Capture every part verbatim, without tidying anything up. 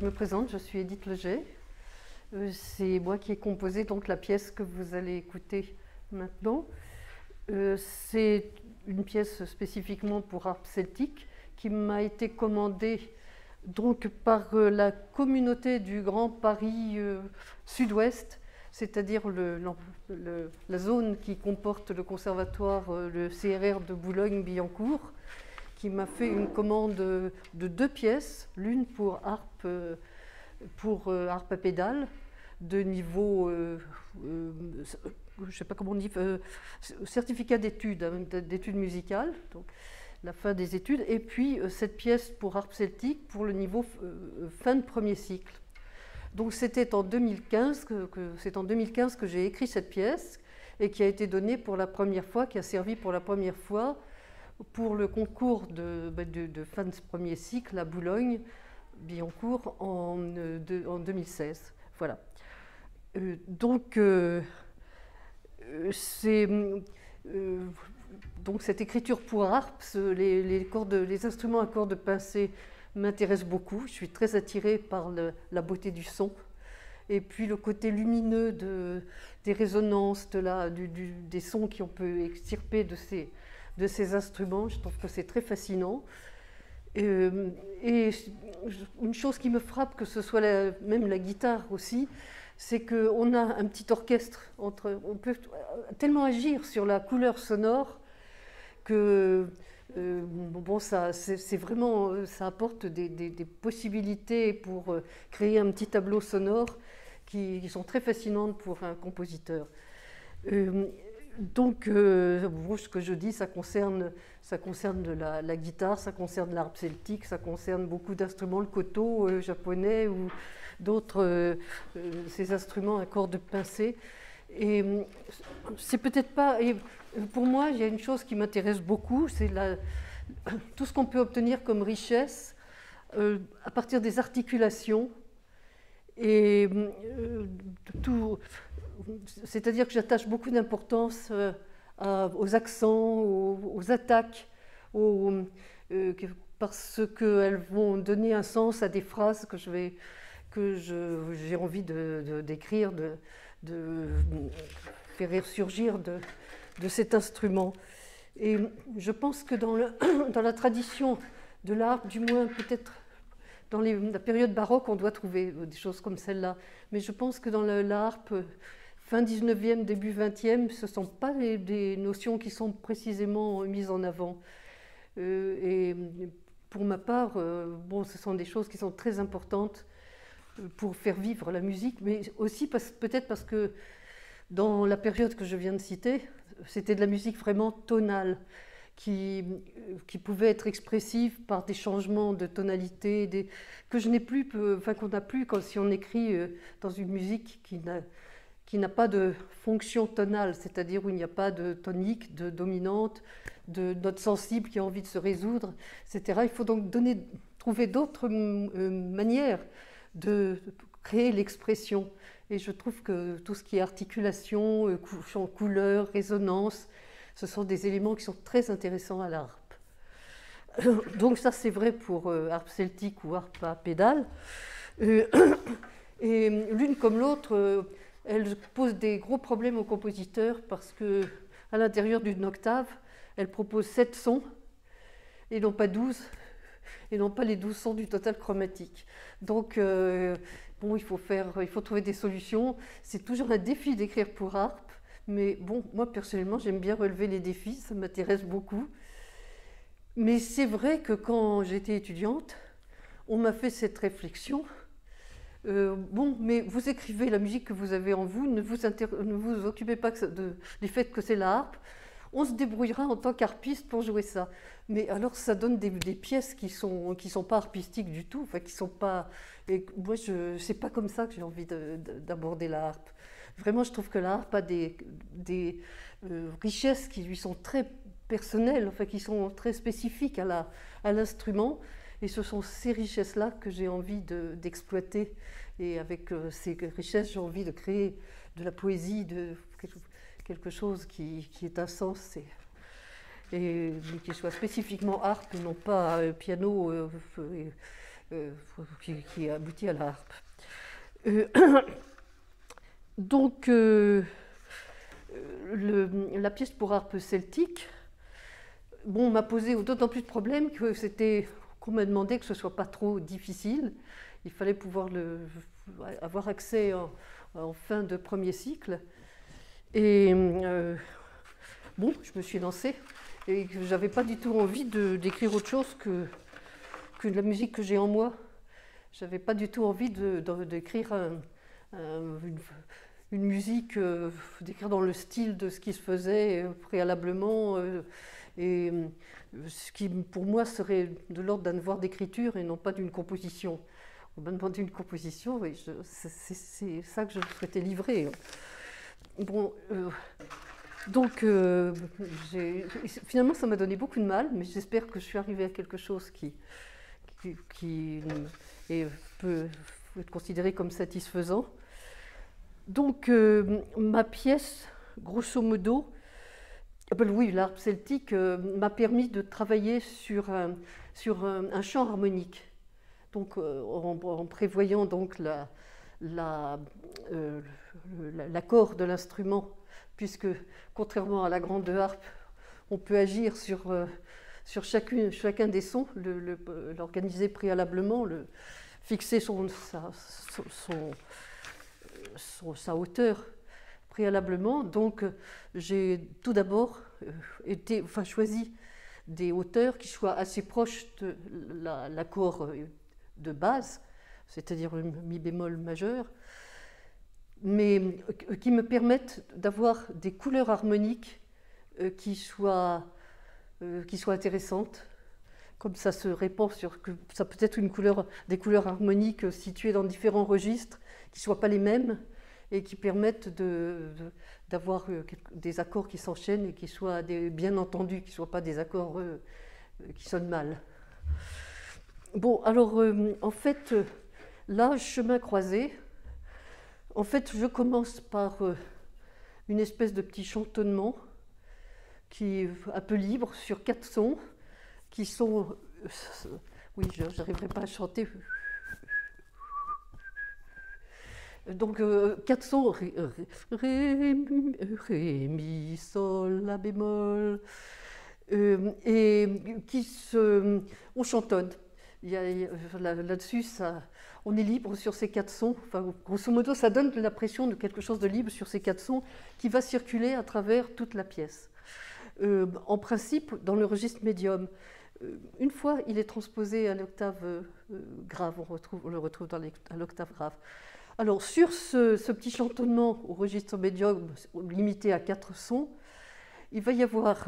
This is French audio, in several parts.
je me présente, je suis Édith Leger. Euh, c'est moi qui ai composé donc la pièce que vous allez écouter maintenant. Euh, c'est une pièce spécifiquement pour harpe celtique qui m'a été commandée donc par euh, la communauté du Grand Paris euh, Sud-Ouest, c'est-à-dire le, le, la zone qui comporte le conservatoire, euh, le C R R de Boulogne-Billancourt, qui m'a fait une commande de deux pièces, l'une pour harpe, pour euh, harpe à pédale, de niveau, euh, euh, je ne sais pas comment on dit, euh, certificat d'études, hein, d'études musicales, donc la fin des études, et puis euh, cette pièce pour harpe celtique pour le niveau euh, fin de premier cycle. Donc c'était en deux mille quinze que, que, c'est en deux mille quinze que j'ai écrit cette pièce et qui a été donnée pour la première fois, qui a servi pour la première fois pour le concours de, de, de fin de premier cycle à Boulogne-Billancourt en, de, en deux mille seize. Voilà. Euh, donc, euh, c'est, euh, donc, cette écriture pour harpe, les, les, cordes, les instruments à cordes pincées m'intéressent beaucoup. Je suis très attirée par le, la beauté du son. Et puis le côté lumineux de, des résonances, de la, du, du, des sons qu'on peut extirper de ces, de ces instruments, je trouve que c'est très fascinant. Euh, et une chose qui me frappe, que ce soit la, même la guitare aussi, c'est qu'on a un petit orchestre, entre, on peut tellement agir sur la couleur sonore que euh, bon, ça, c'est vraiment, ça apporte des, des, des possibilités pour créer un petit tableau sonore qui, qui sont très fascinantes pour un compositeur. Euh, Donc, euh, bon, ce que je dis, ça concerne, ça concerne la, la guitare, ça concerne l'harpe celtique, ça concerne beaucoup d'instruments, le koto euh, japonais ou d'autres, euh, euh, ces instruments à cordes pincées. Et c'est peut-être pas. Et pour moi, il y a une chose qui m'intéresse beaucoup, c'est tout ce qu'on peut obtenir comme richesse euh, à partir des articulations. Et euh, tout. C'est-à-dire que j'attache beaucoup d'importance euh, aux accents, aux, aux attaques, aux, euh, parce qu'elles vont donner un sens à des phrases que je vais, que je, j'ai envie de, de, d'écrire, de, de faire ressurgir de, de cet instrument. Et je pense que dans, le, dans la tradition de l'harpe, du moins peut-être dans les, la période baroque, on doit trouver des choses comme celle-là. Mais je pense que dans le, la harpe fin dix-neuvième, début vingtième, ce ne sont pas les, des notions qui sont précisément mises en avant. Euh, et pour ma part, euh, bon, ce sont des choses qui sont très importantes pour faire vivre la musique, mais aussi parce, peut-être parce que dans la période que je viens de citer, c'était de la musique vraiment tonale, qui, qui pouvait être expressive par des changements de tonalité, des, que je n'ai plus, enfin qu'on n'a plus quand si on écrit dans une musique qui n'a qui n'a pas de fonction tonale, c'est-à-dire où il n'y a pas de tonique, de dominante, de note sensible qui a envie de se résoudre, et cetera. Il faut donc donner, trouver d'autres euh, manières de créer l'expression. Et je trouve que tout ce qui est articulation, euh, cou couleur, résonance, ce sont des éléments qui sont très intéressants à la harpe. Donc ça, c'est vrai pour euh, harpe celtique ou harpe à pédale. Euh, et l'une comme l'autre, euh, elle pose des gros problèmes aux compositeurs parce qu'à l'intérieur d'une octave, elle propose sept sons et non pas douze, et non pas les douze sons du total chromatique. Donc, euh, bon, il faut, faire, il faut trouver des solutions. C'est toujours un défi d'écrire pour harpe, mais bon, moi personnellement, j'aime bien relever les défis, ça m'intéresse beaucoup. Mais c'est vrai que quand j'étais étudiante, on m'a fait cette réflexion. Euh, bon, mais vous écrivez la musique que vous avez en vous, ne vous, ne vous occupez pas de, du fait que c'est la harpe, on se débrouillera en tant qu'harpiste pour jouer ça. Mais alors ça donne des, des pièces qui ne sont, qui sont pas harpistiques du tout, enfin qui sont pas... Et moi, je c'est pas comme ça que j'ai envie d'aborder la harpe. Vraiment, je trouve que la harpe a des, des euh, richesses qui lui sont très personnelles, enfin qui sont très spécifiques à l'instrument. Et ce sont ces richesses-là que j'ai envie d'exploiter. Et avec euh, ces richesses, j'ai envie de créer de la poésie, de quelque chose qui, qui ait un sens et, et qui soit spécifiquement harpe et non pas euh, piano, euh, euh, qui, qui aboutit à la harpe. Euh, donc, euh, le, la pièce pour harpe celtique, bon, m'a posé d'autant plus de problèmes que c'était qu'on m'a demandé que ce ne soit pas trop difficile. Il fallait pouvoir le, avoir accès en, en fin de premier cycle. Et euh, bon, je me suis lancée et je n'avais pas du tout envie d'écrire autre chose que, que de la musique que j'ai en moi. Je n'avais pas du tout envie d'écrire un, un, une, une musique, euh, d'écrire dans le style de ce qui se faisait préalablement. Euh, et ce qui pour moi serait de l'ordre d'un devoir d'écriture et non pas d'une composition. On m'a demandé une composition, oui, c'est ça que je souhaitais livrer. Bon, euh, donc euh, finalement ça m'a donné beaucoup de mal, mais j'espère que je suis arrivée à quelque chose qui, qui, qui est, peut être considéré comme satisfaisant. Donc euh, ma pièce, grosso modo, ben oui, l'harpe celtique euh, m'a permis de travailler sur un, sur un, un chant harmonique. Donc, euh, en, en prévoyant donc la, la, euh, l'accord de l'instrument, puisque contrairement à la grande harpe, on peut agir sur, euh, sur chacune, chacun des sons, l'organiser le, préalablement, le, fixer son, sa, son, son, son, sa hauteur préalablement. Donc, j'ai tout d'abord euh, enfin, choisi des hauteurs qui soient assez proches de l'accord la, de base, c'est-à-dire le mi bémol majeur, mais qui me permettent d'avoir des couleurs harmoniques euh, qui, soient, euh, qui soient intéressantes. Comme ça se répand sur que ça peut être une couleur, des couleurs harmoniques situées dans différents registres, qui ne soient pas les mêmes, et qui permettent d'avoir de, de, des accords qui s'enchaînent et qui soient des, bien entendus, qui ne soient pas des accords euh, qui sonnent mal. Bon, alors, euh, en fait, là, chemin croisé, en fait, je commence par euh, une espèce de petit chantonnement qui est un peu libre sur quatre sons, qui sont... Euh, oui, je n'arriverai pas à chanter... Donc, euh, quatre sons, ré, ré, ré, mi, sol, la bémol, euh, et qui se... On chantonne. Là-dessus, là on est libre sur ces quatre sons. Enfin, grosso modo, ça donne l'impression de quelque chose de libre sur ces quatre sons qui va circuler à travers toute la pièce. Euh, en principe, dans le registre médium, euh, une fois il est transposé à l'octave euh, grave, on, retrouve, on le retrouve dans l'octave grave. Alors, sur ce, ce petit chantonnement au registre médium limité à quatre sons, il va y avoir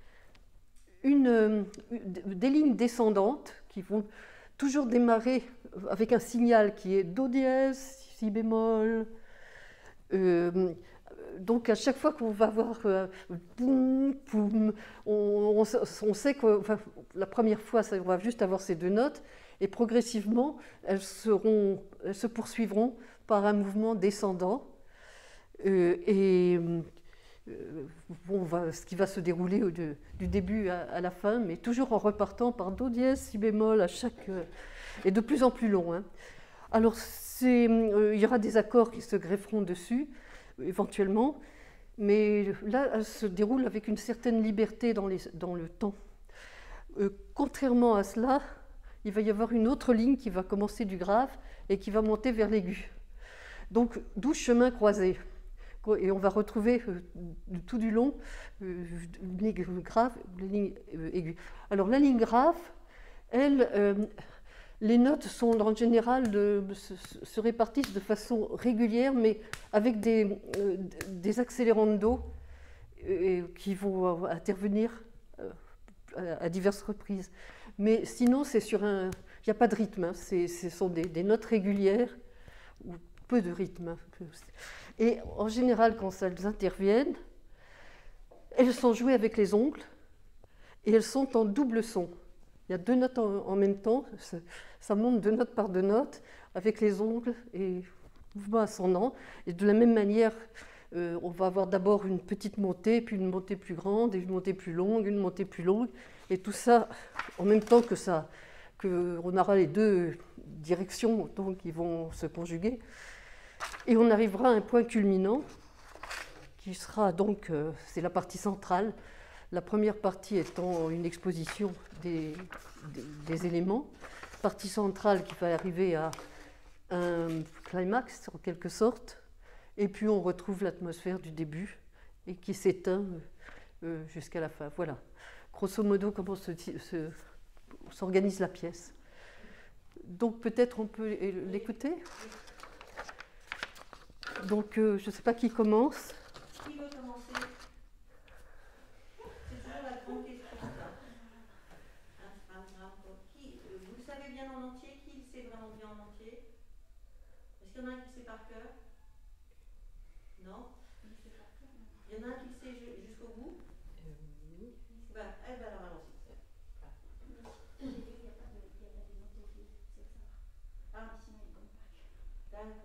une, des lignes descendantes qui vont toujours démarrer avec un signal qui est do dièse, si bémol. Euh, donc, à chaque fois qu'on va avoir euh, boum, boum, on, on, on sait que enfin, la première fois, ça, on va juste avoir ces deux notes, et progressivement, elles, seront, elles se poursuivront par un mouvement descendant. Euh, et euh, bon, va, ce qui va se dérouler de, du début à, à la fin, mais toujours en repartant par do dièse, si bémol à chaque... Euh, et de plus en plus long. Hein. Alors, euh, il y aura des accords qui se grefferont dessus, éventuellement, mais là, elle se déroule avec une certaine liberté dans, les, dans le temps. Euh, contrairement à cela, il va y avoir une autre ligne qui va commencer du grave et qui va monter vers l'aigu. Donc, d'où chemin croisé. Et on va retrouver euh, tout du long euh, une ligne grave, une ligne euh, aiguë. Alors, la ligne grave, elle, euh, les notes sont en général de, se, se répartissent de façon régulière, mais avec des, euh, des accélérants de do euh, qui vont intervenir euh, à, à diverses reprises. Mais sinon, c'est sur un... Il n'y a pas de rythme, hein. Ce sont des, des notes régulières, ou peu de rythme. Et en général, quand elles interviennent, elles sont jouées avec les ongles et elles sont en double son. Il y a deux notes en, en même temps, ça, ça monte deux notes par deux notes, avec les ongles et mouvement ascendant. Et de la même manière, euh, on va avoir d'abord une petite montée, puis une montée plus grande, et une montée plus longue, une montée plus longue, et tout ça en même temps que ça, qu'on aura les deux directions donc, qui vont se conjuguer. Et on arrivera à un point culminant qui sera donc, euh, c'est la partie centrale. La première partie étant une exposition des, des, des éléments. Partie centrale qui va arriver à un climax en quelque sorte. Et puis on retrouve l'atmosphère du début et qui s'éteint euh, jusqu'à la fin. Voilà. Grosso modo, comment se, se, s'organise la pièce. Donc peut-être on peut l'écouter. Donc euh, je ne sais pas qui commence. Qui veut commencer? C'est toujours la grande question. Qui, vous le savez bien en entier? Qui le sait vraiment bien en entier? Est-ce qu'il y en a un qui le sait par cœur? Non? Il y en a un qui le sait jusqu'au bout? Oui. Ben, eh ben alors allons-y. Ah, d'accord.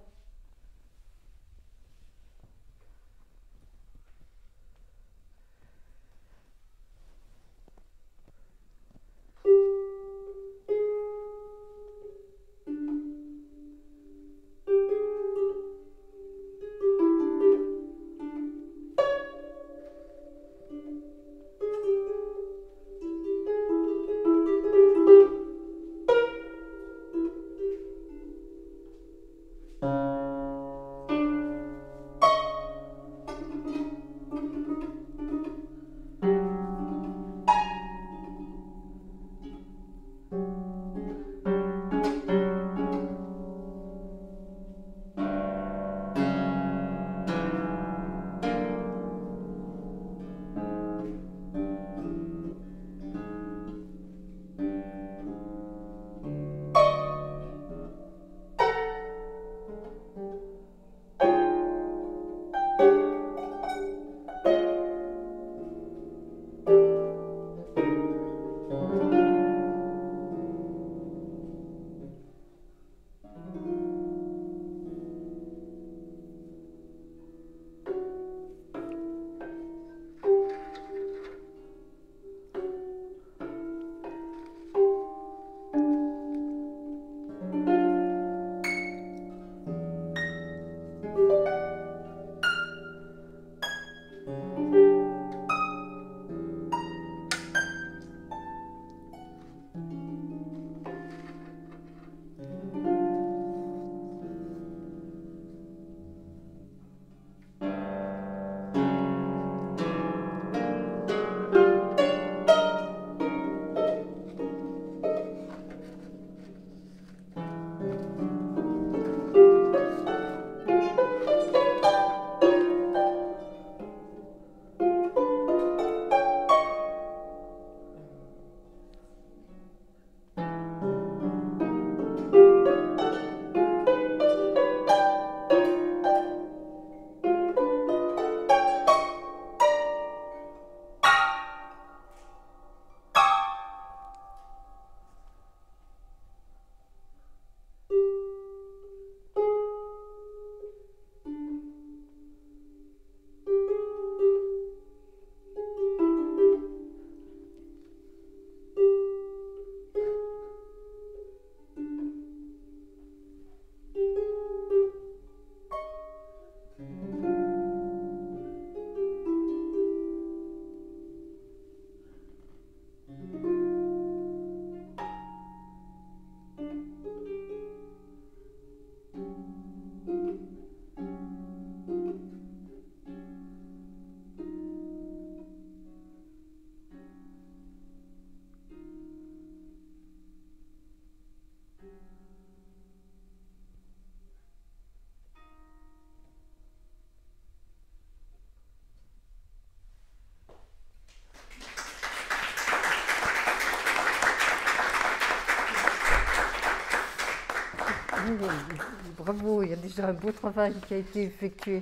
Bravo, il y a déjà un beau travail qui a été effectué.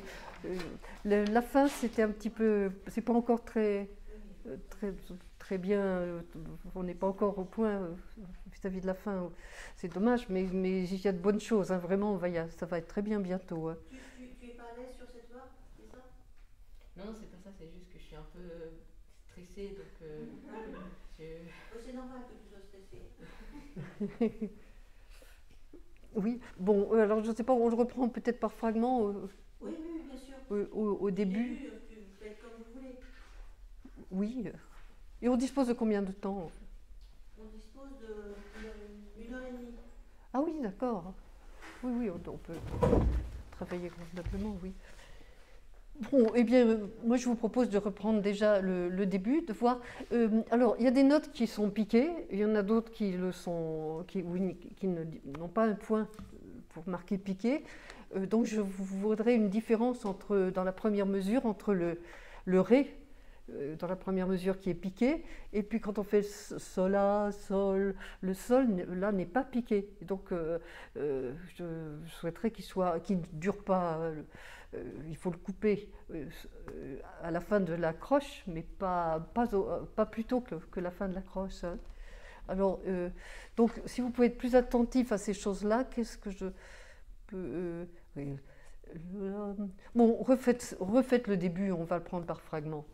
Le, la fin, c'était un petit peu, c'est pas encore très, très, très bien, on n'est pas encore au point vis-à-vis de la fin. C'est dommage, mais, mais il y a de bonnes choses, hein, vraiment, on va y, ça va être très bien bientôt. Hein. Tu, tu, tu es pas à l'aise sur cette voix, c'est ça? Non, non, c'est pas ça, c'est juste que je suis un peu stressée, donc euh, je... Oh, c'est normal que tu sois stressée. Oui, bon, euh, alors je ne sais pas, on le reprend peut-être par fragments euh, Oui, oui, oui, bien sûr. euh, au, au Au début. début, euh, que vous faites comme vous voulez. Oui. Et on dispose de combien de temps? On dispose de une heure et demie. Ah oui, d'accord. Oui, oui, on, on peut travailler convenablement, oui. Bon, eh bien, euh, moi je vous propose de reprendre déjà le, le début, de voir. euh, alors, il y a des notes qui sont piquées, il y en a d'autres qui le sont, qui, oui, qui ne- n'ont pas un point pour marquer piqué. Euh, donc, je vous voudrais une différence entre, dans la première mesure, entre le, le ré, euh, dans la première mesure qui est piqué, et puis quand on fait s- sol la, sol, le sol n- là n'est pas piqué. Et donc, euh, euh, je souhaiterais qu'il soit, qu'il ne dure pas. euh, euh, il faut le couper euh, euh, à la fin de la croche, mais pas, pas, au- euh, pas plus tôt que, que la fin de la croche, hein. Alors, euh, donc, si vous pouvez être plus attentif à ces choses-là, qu'est-ce que je peux. euh, oui, euh, bon, refaites, refaites le début, on va le prendre par fragments,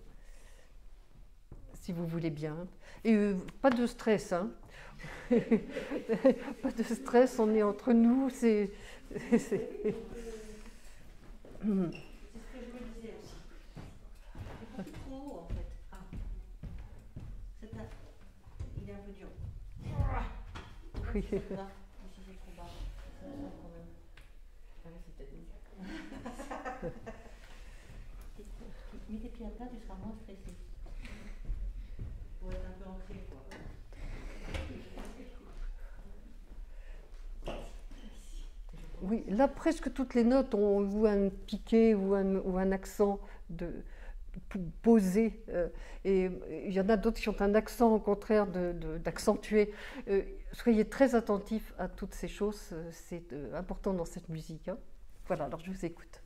si vous voulez bien. Et euh, pas de stress, hein. Pas de stress, on est entre nous, c'est. c'est- C'est ce que je me disais aussi. C'est beaucoup trop haut en fait. Ah. C'est un- Il est un peu dur. Oui. C'est pas- si c'est trop bas. Ça me semble quand même. Ah oui, c'est peut-être Mets tes pieds à plat, tu seras moins stressé. Pour être un peu ancré, quoi. Oui, là, presque toutes les notes ont ou un piqué ou un, ou un accent de, p- posé. euh, et il y en a d'autres qui ont un accent, au contraire, de- de- d'accentuer. Euh, soyez très attentifs à toutes ces choses, euh, c'est euh, important dans cette musique, hein. Voilà, alors je vous écoute.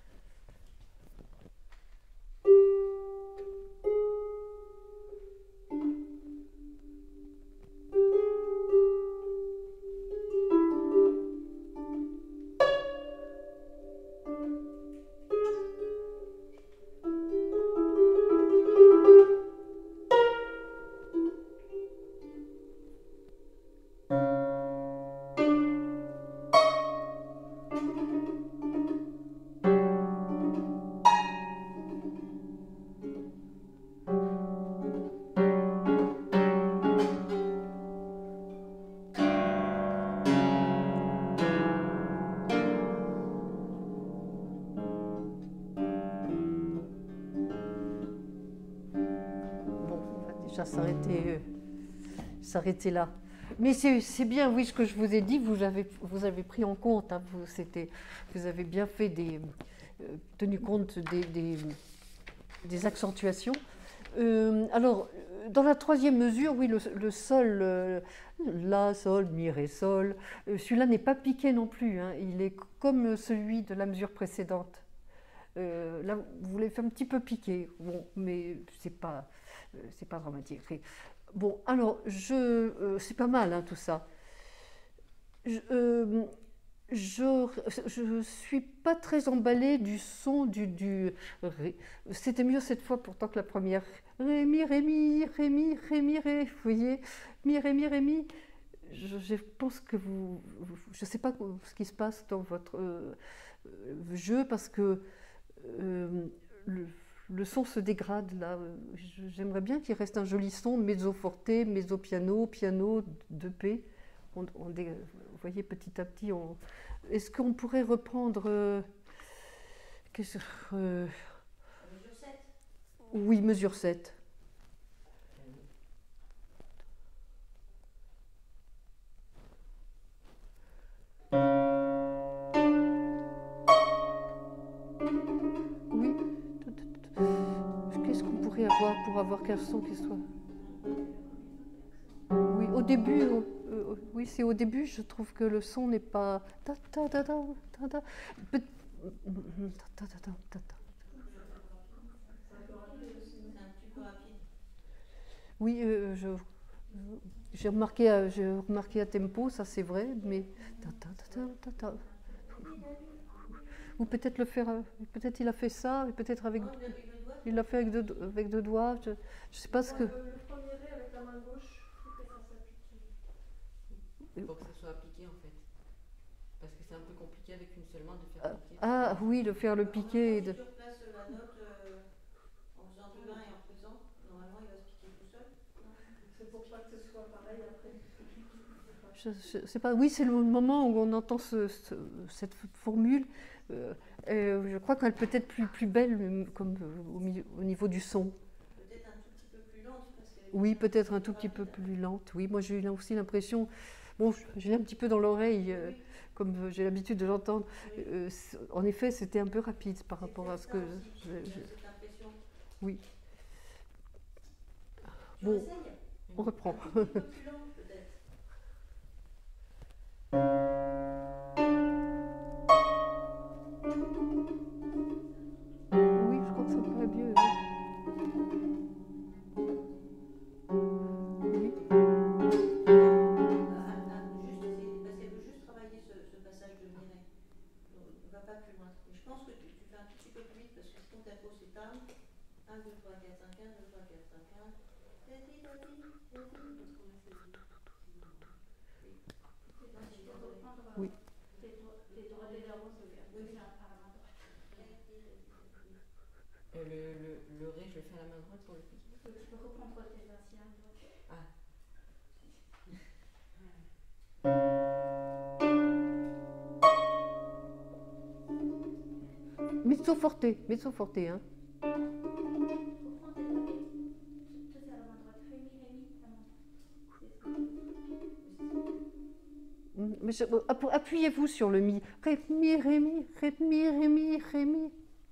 Bon, on va déjà s'arrêter euh, s'arrêter là. Mais c'est c'est bien, oui, ce que je vous ai dit, vous avez, vous avez pris en compte, hein, vous, c'était- vous avez bien fait des, euh, tenu compte des, des, des accentuations. Euh, alors, euh, dans la troisième mesure, oui, le, le sol, euh, la, sol, mi, ré, sol, euh, celui-là n'est pas piqué non plus, hein, il est comme celui de la mesure précédente. Euh, là, vous l'avez fait un petit peu piquer, bon, mais c'est pas, euh, c'est pas dramatique. Bon, alors, je, euh, c'est pas mal, hein, tout ça. Je, euh, je, je suis pas très emballée du son du, du ré. C'était mieux cette fois pourtant que la première. Ré, mi, ré, mi, ré, mi, ré, mi, ré. Vous voyez, mi, ré, mi, ré, mi. Je, je pense que vous, je sais pas ce qui se passe dans votre euh, jeu parce que euh, le, le son se dégrade là. J'aimerais bien qu'il reste un joli son, mezzo forte, mezzo piano, piano, deux P. On, on dé- vous voyez, petit à petit, on... est-ce qu'on pourrait reprendre euh, qu'est-ce- euh, Mesure sept. oui, mesure sept. Oui. Qu'est-ce qu'on pourrait avoir pour avoir qu'un son qui soit. Oui, au début, euh, euh, oui, c'est au début, je trouve que le son n'est pas. Ta, ta, ta, ta, ta, ta. Peut- ta, ta, ta, ta, ta, ta. C'est un petit peu rapide. Oui, euh, je, j'ai remarqué, à- j'ai remarqué à tempo, ça c'est vrai, mais ta, ta, ta, ta, ta, ta. Ou peut-être le faire, euh, peut-être il a fait ça, et peut-être avec, Non, il le- il le doit. il l'a fait avec deux, avec deux doigts. Je, je sais pas ce que. Le premier ré avec la main gauche, il fait ça s'applique. Pour que ça soit appliqué en fait. Parce que c'est un peu compliqué avec une seule main de faire Ah, piquer. ah oui, de faire le piqué. Si De... tu replaces la note euh, en faisant de l'un et en faisant, normalement il va se piquer tout seul. C'est pour pas que ce soit pareil après. Je, je sais pas, oui, c'est le moment où on entend ce, ce, cette formule. Euh, euh, je crois qu'elle peut être plus, plus belle comme, euh, au, milieu, au niveau du son. Peut-être un tout petit peu plus lente. Parce qu'elle est Oui, bien peut-être un tout rapide. petit peu plus lente. Oui, moi j'ai eu aussi l'impression, bon, j'ai un petit peu dans l'oreille, euh, Oui, comme j'ai l'habitude de l'entendre. oui. Euh, c- en effet, c'était un peu rapide par C'est rapport à peut-être ce ça que. aussi, je- il y a je- cette impression. oui, Tu Bon. essayes on reprend. Un tout petit peu plus lente peut-être. Oui, je crois que ça paraît mieux. Oui. Oui. Ah, ah, ah, juste essayer, parce qu'elle veut juste travailler ce, ce passage de Mireille. Donc, ne va pas plus loin. Mais je pense que tu, tu fais un tout petit peu plus vite parce que si ton tempo s'étale, un, deux, trois, quatre, cinq, un, deux, trois, quatre, cinq, un. Tati, tati, tati. Oui. Euh, le, le, le ré, je le fais à la main droite pour le piquer. Tu peux reprendre tes anciens. Ah. Mezzo forte, mezzo forte, hein. Reprends tes anciens. Ça, c'est à la main droite. Ré, mi, ré, mi, à la main droite. Mm, mais je- euh, appu- Appuyez-vous sur le mi. Ré, mi, ré, mi, ré, mi, ré, mi, ré, mi.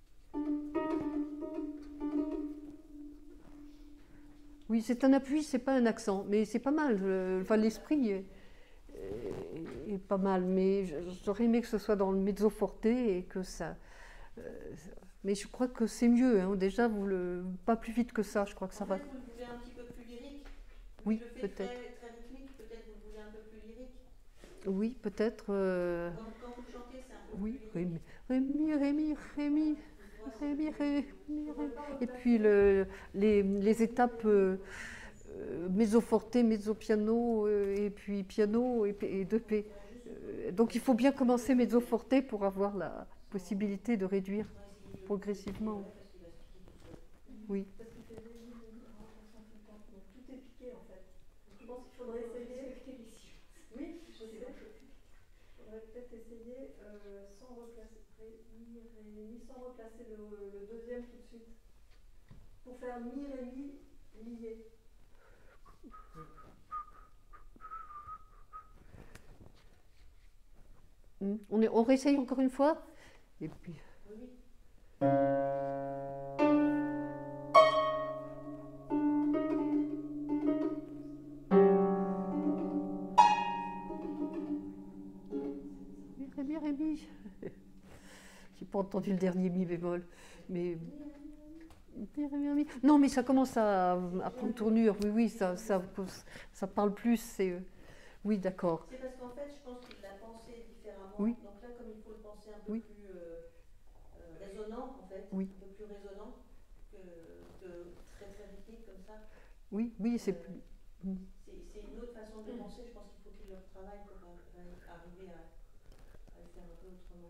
Oui, c'est un appui, c'est pas un accent, mais c'est pas mal. euh, Enfin, l'esprit est, est- est pas mal, mais je- j'aurais aimé que ce soit dans le mezzo forte et que ça. euh, mais je crois que c'est mieux. Hein. Déjà, vous le pas plus vite que ça. Je crois que ça En va. fait, vous le voulez un petit peu plus lyrique. Oui, Le fait peut-être. très, très rythmique, peut-être vous le voulez un peu plus lyrique. Oui, peut-être. euh, Quand, quand vous le chantez, c'est un peu Oui, plus lyrique. ré, mi, ré, mi, ré, mi, ré, mi, ré, mi, ré. Et puis le, les, les étapes euh, euh, mezzo forte, mezzo piano, euh, et puis piano et, et deux P. Euh, donc il faut bien commencer mezzo forte pour avoir la possibilité de réduire progressivement. Oui. Parce qu'il fait des lignes en remplaçant tout le temps. Donc tout est piqué en fait. Je pense qu'il faudrait essayer. Oui, je sais. Il faudrait peut-être essayer euh, sans replacer, ré, mi, ré, mi, sans replacer le, le deuxième tout de suite. Pour faire mi, ré, mi, lié. Mm. On, est, on réessaye encore une fois. Et puis. Oui, Mi, ré, mi, ré, mi. J'ai pas entendu le dernier mi bémol, mais. Mi, ré, mi, ré, mi. Non, mais ça commence à, à prendre tournure. Oui, oui, ça, ça, ça parle plus. C'est, oui, d'accord. c'est parce qu'en fait, je pense qu'il l'a pensé différemment. Oui. Donc là, comme il faut le penser un peu Oui. plus euh, euh, résonnant, en fait, Oui. un peu plus résonnant que, que très très rythmique comme ça. Oui, oui, c'est Euh, plus. C'est c'est une autre façon de le penser. Je pense qu'il faut qu'il le retravaille pour euh, arriver à, à le faire un peu autrement.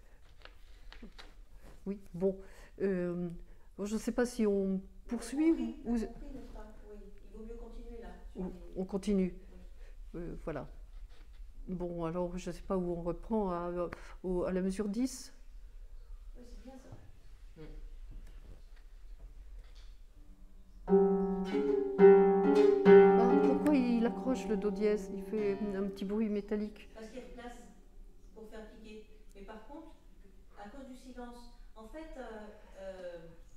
Oui, bon. Euh, bon, je ne sais pas si on poursuit Compris, ou, t'as compris, n'est-ce pas? Oui, il vaut mieux continuer là. sur ou les- on continue. Euh, voilà. Bon, alors je ne sais pas où on reprend, à, au- à la mesure dix. Oui, c'est bien ça. Ah, pourquoi il accroche le do dièse? Il fait un petit bruit métallique. Parce qu'il replace pour faire piquer. Mais par contre, à cause du silence, en fait, euh, euh,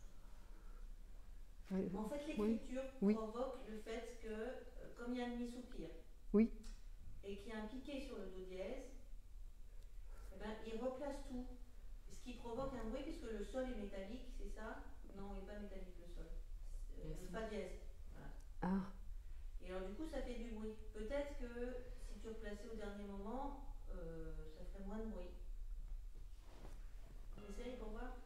Ouais. en fait Oui. l'écriture Oui. provoque le fait que, euh, comme il y a un demi-soupir, Oui. et qu'il y a un piqué sur le do dièse, eh ben, il replace tout. Ce qui provoque un bruit, puisque le sol est métallique, c'est ça? Non, il n'est pas métallique le sol. Euh, Yes. le fa dièse. Ah, Et alors du coup, ça fait du bruit. Peut-être que si tu replaçais au dernier moment, euh, ça ferait moins de bruit. On essaye pour voir.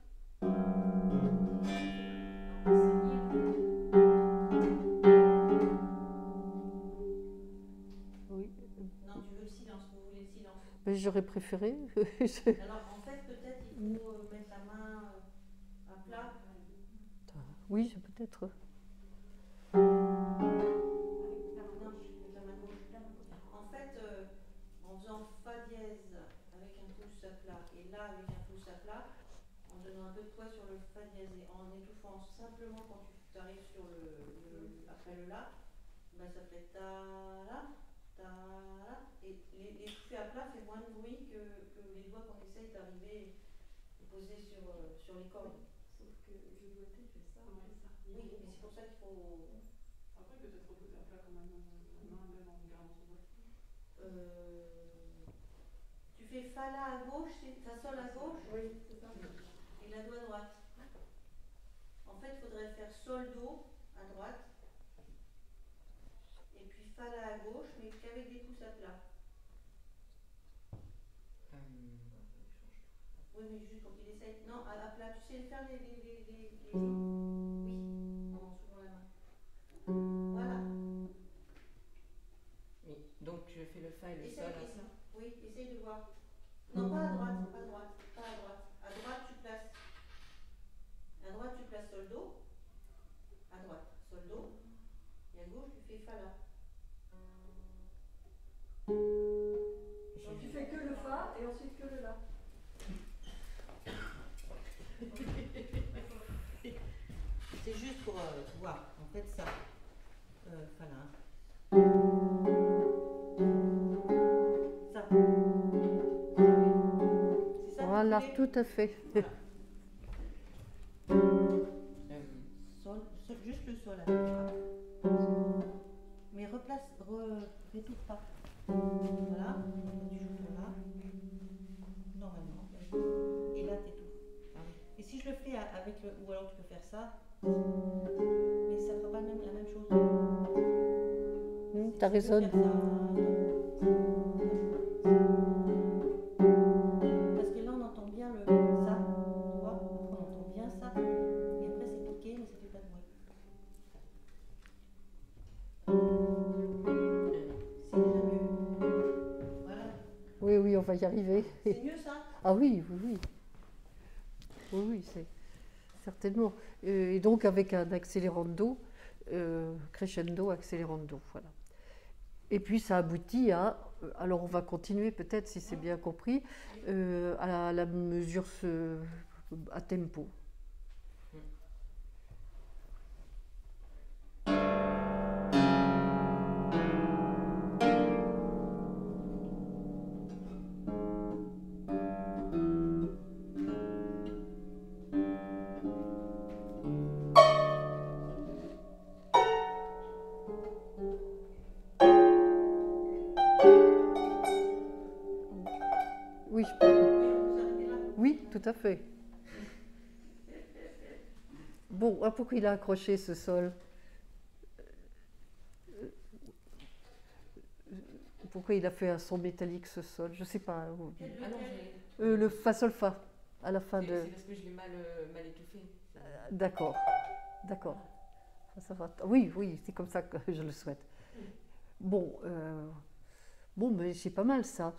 oui. Non, tu veux j'aurais préféré. Alors en fait, peut-être il faut euh, mettre la main euh, à plat. Oui, peut-être. Non, avec la main gauche. En fait, euh, en faisant Fa dièse avec un pouce à plat et La avec un pouce à plat, en donnant un peu de poids sur le Fa dièse et en étouffant simplement quand tu arrives sur le, le- après le La, ben ça fait ta la, ta la, et les- l'étouffer à plat fait moins de bruit que, que les doigts qu'on essaye d'arriver et poser sur, euh, sur les cordes. Sauf que le doigté fait ça, Ouais. fait ça. Oui, mais c'est pour ça qu'il faut. Après, peut-être reposer à plat quand même la main, même en gardant son doigt. Euh, tu fais Fa La à gauche, c'est Fa Sol à gauche Oui, c'est ça. et la doigt droite. En fait, il faudrait faire Sol Do à droite et puis Fa La à gauche, mais qu'avec des pouces à plat. Euh, Oui, mais juste pour qu'il essaye. Non, à, à plat, tu sais faire les. les, les, les, les... Oui, en soulevant la main. Voilà. oui. Donc je fais le Fa et le Essaye, Sol. essaye. Oui, essaye de voir. Non, pas à droite, pas à droite, pas à droite. À droite, tu places. À droite, tu places Sol Do. À droite, Sol Do. Et à gauche, tu fais Fa La. Donc tu fais que le Fa et ensuite que le La. C'est juste pour euh, voir. En fait, ça. Euh, Fa La. Ça. C'est ça que Voilà, vous voulez tout à fait. Voilà. Euh, Sol, sol, juste le sol à gauche. Mais replace, re, répète pas. Voilà, tu joues ton là. Normalement. Et là, t'étouffes. Ah oui. Et si je le fais à- avec le. Ou alors tu peux faire ça. Mais ça fera pas même, la même chose. Hum, Si T'as tu veux raison. faire ça, parce que là, on entend bien le ça. Tu vois? On entend bien ça. Et après, c'est piqué, mais ça fait pas de bruit. C'est déjà mieux. Voilà. Oui, oui, on va y arriver. C'est mieux ça? Ah oui, oui, oui. Oui, oui, c'est certainement. Euh, Et donc avec un accélérando, euh, crescendo, accélérando, voilà. Et puis ça aboutit à, euh, alors on va continuer peut-être si c'est bien compris, euh, à la, la mesure ce- à tempo. Oui, je peux- Oui, on peut s'arrêter là. oui, tout à fait. Bon, ah, pourquoi il a accroché ce sol? Pourquoi il a fait un son métallique ce sol? Je sais pas. Quel- Ah non, lequel j'ai- Euh, le fa sol fa à la fin c'est de. c'est parce que je l'ai mal, euh, mal étouffé. D'accord, d'accord. Ça, ça va. Oui, oui, c'est comme ça que je le souhaite. Bon, euh, bon, mais c'est pas mal ça.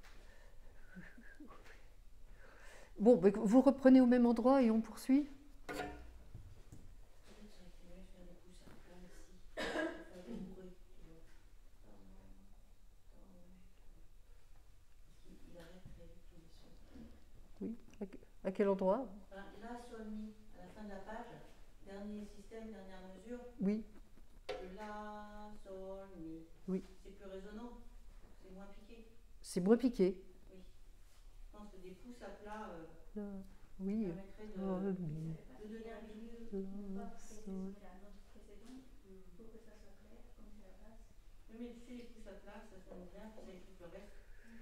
Bon, mais vous reprenez au même endroit et on poursuit. Peut-être ça aurait été mieux de faire des pouces à plat ici. Pour faire du bruit, tu vois. Il il arrête très vite tous les sons. Oui. À que- À quel endroit? Enfin, là, Sol Mi, à la fin de la page, dernier système, dernière mesure, Oui, le La, Sol, Mi. Oui. C'est plus résonnant, c'est moins piqué. c'est moins piqué. Je pense que des pouces à plat euh, Là, oui. permettraient de, Sol, mi, de donner un milieu. la, sol. la note précédente pour que ça soit clair, comme c'est la base. Oui, mais tu sais, les pouces à plat, ça sonne bien, puis ça écoute le reste.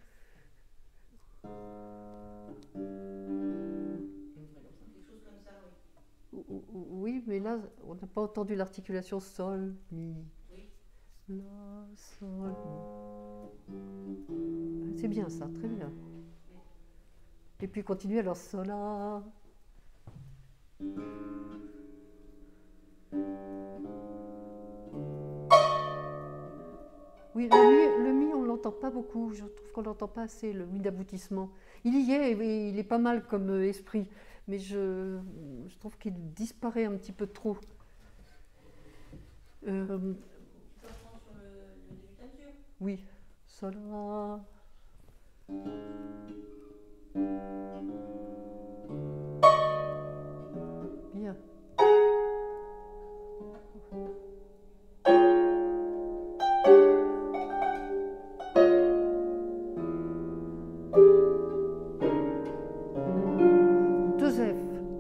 Une fois comme ça. Quelque chose comme ça, oui. Ou- ou- Oui, mais là, on n'a pas entendu l'articulation sol, mi. Oui. La, sol, mi. C'est bien ça, très bien. Et puis continuer alors sol, la. Oui, le mi, le mi on l'entend. l'entend pas beaucoup. Je trouve qu'on l'entend pas assez, le mi d'aboutissement. Il y est, et il est pas mal comme euh, esprit, mais je, je trouve qu'il disparaît un petit peu trop. Euh, Ça prend sur le, le début de teinture. oui, sol, la. Bien. Deux F.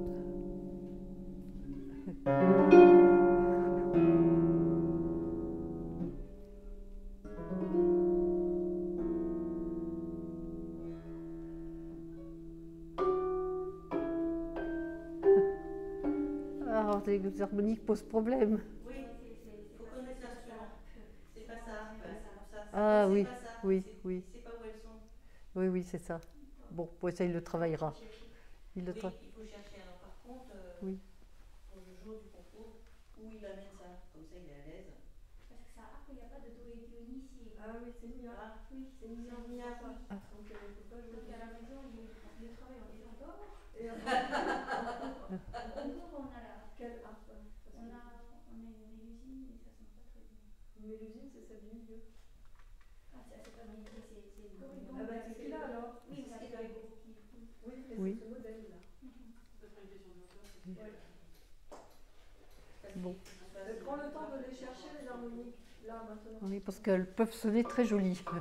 Alors, les harmoniques posent problème. Oui, il faut connaître l'instrument. C'est pas ça, ouais, c'est pour ça. Ah C'est oui, pas ça, oui, c'est- oui. C'est pas où elles sont. Oui, oui, c'est ça. Bon, pour ça, il le travaillera. Il le Oui, tra- il faut chercher. Alors par contre, euh, Oui. pour le jour du concours, où il amène ça, comme ça il est à l'aise. Parce que ça, après, il n'y a pas de do et do ni si. Ah oui, c'est Mia. Ah, Oui, C'est Mia, c'est Mia, ça. oui. Donc euh, il ne faut pas jouer. donc à la maison, il, il travaille en disant d'or. Et après, En cours, on a la. quelle harpe? Parce On que a, on a une mélusine, mais ça sonne pas très bien. une mélusine, c'est celle du milieu. Ah, c'est c'est pas bien, c'est c'est c'est corridon. Ah bah c'est ce qu'il a alors. Oui, mais avec le gros qui. Oui, mais Oui. c'est ce modèle-là. Ça sera une question de hauteur. c'est- Ouais. Parce Bon. qu'il faut pas Euh, se- Prends le temps de les chercher, les harmoniques, là, maintenant. Oui, parce qu'elles peuvent sonner très jolies. Oui.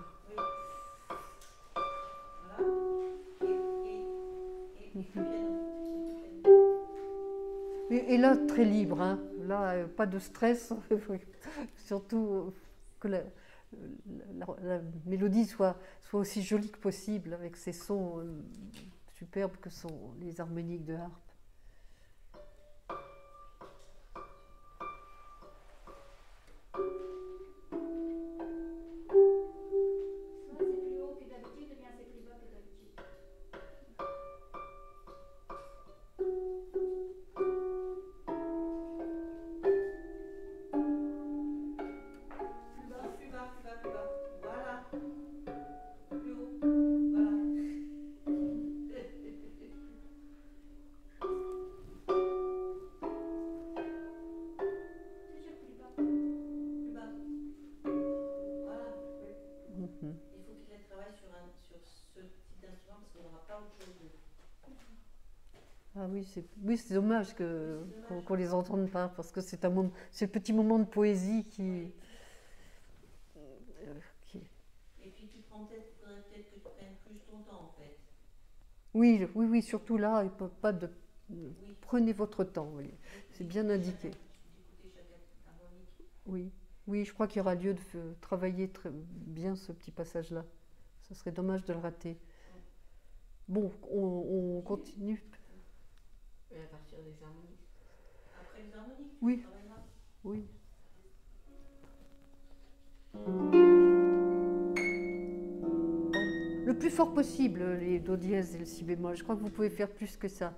Voilà. Et, et, et, et le piano. Et, et là, très libre, hein. Là, euh, pas de stress. Surtout euh, que la, la- la mélodie soit, soit aussi jolie que possible, avec ces sons euh, superbes que sont les harmoniques de harpe. Soit c'est plus haut que d'habitude, ou bien c'est plus bas que d'habitude. Plus bas, plus bas, plus bas, plus bas. Voilà. Plus haut. Voilà. Toujours plus bas. Plus bas. Voilà. Mhm. Il faut qu'il ait travaillé sur, un, sur ce type d'instrument parce qu'on n'aura pas autre chose. de- Ah oui, c'est oui, c'est dommage que, C'est dommage. qu'on, qu'on les entende pas, parce que c'est un moment, c'est le petit moment de poésie qui, euh, qui- Et puis tu prends peut-être, faudrait peut-être que tu prennes plus ton temps en fait. Oui, oui, oui, surtout là, il peut pas de. Oui. Prenez votre temps, oui. C'est bien indiqué. D'écouter chaque harmonique. Oui, oui, je crois qu'il y aura lieu de f- travailler très bien ce petit passage-là. Ce serait dommage de le rater. Bon, on, on continue. Et à partir des harmoniques. Après les harmoniques, Oui. tu travailleras. Oui. Le plus fort possible, les do dièse et le si bémol. Je crois que vous pouvez faire plus que ça.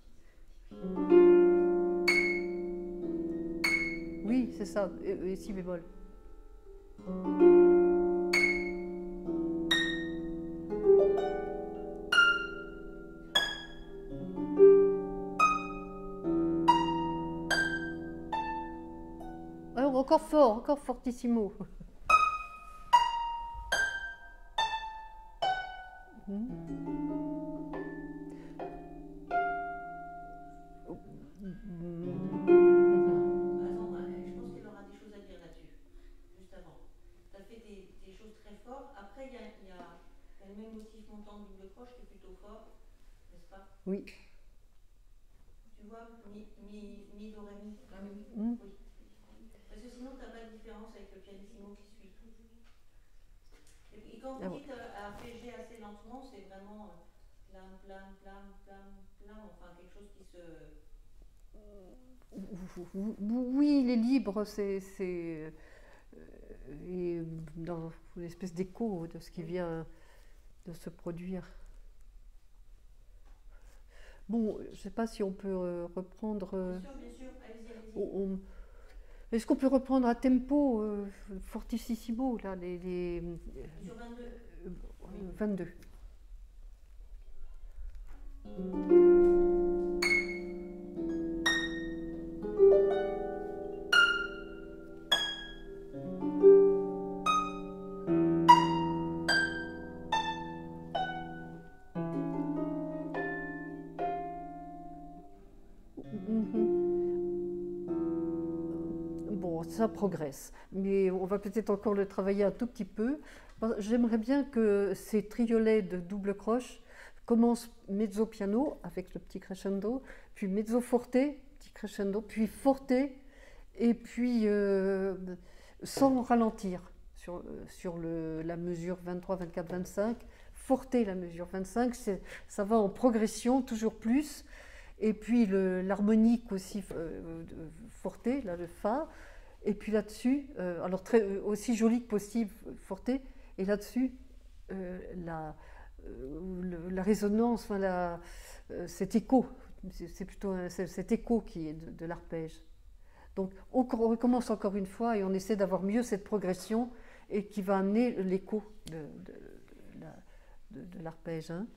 Oui, c'est ça, et, et si bémol. Alors, encore fort, encore fortissimo. Attends, euh, je pense qu'elle aura des choses à dire là-dessus, juste avant. Tu as fait des, des choses très fortes. Après, il y a, il y a- il y a le même motif montant de double croche qui est plutôt fort, n'est-ce pas? Oui. Tu vois, mi, mi, mi, do, ré, mi. Ah oui. Mm. Oui. Parce que sinon, tu n'as pas de différence avec le pianissimo qui suit. Et, et quand Ah vous ouais. dites euh, arpéger assez lentement, c'est vraiment euh, plam, plam, plam, plam, plam, enfin quelque chose qui se. Oui, il est libre, c'est c'est, euh, et dans une espèce d'écho de ce qui vient de se produire. Bon, je ne sais pas si on peut euh, reprendre. euh, Bien sûr, bien sûr, allez-y, allez-y. on- on- Est-ce qu'on peut reprendre à tempo euh, fortissimo, là, les, les Sur vingt-deux. euh, vingt-deux. Bon, ça progresse, mais on va peut-être encore le travailler un tout petit peu. J'aimerais bien que ces triolets de double croche commencent mezzo piano avec le petit crescendo, puis mezzo forte, petit crescendo, puis forte, et puis euh, sans ralentir sur, sur le, la mesure vingt-trois, vingt-quatre, vingt-cinq. Forte, la mesure vingt-cinq, ça va en progression toujours plus. Et puis l'harmonique aussi euh, forte, là, le fa. Et puis là-dessus, euh, alors très, aussi joli que possible, forte. Et là-dessus, euh, la, euh, la résonance, enfin la, euh, cet écho, c'est plutôt un, cet écho qui est de, de l'arpège. Donc on, on recommence encore une fois et on essaie d'avoir mieux cette progression et qui va amener l'écho de, de, de, de, de l'arpège. Hein.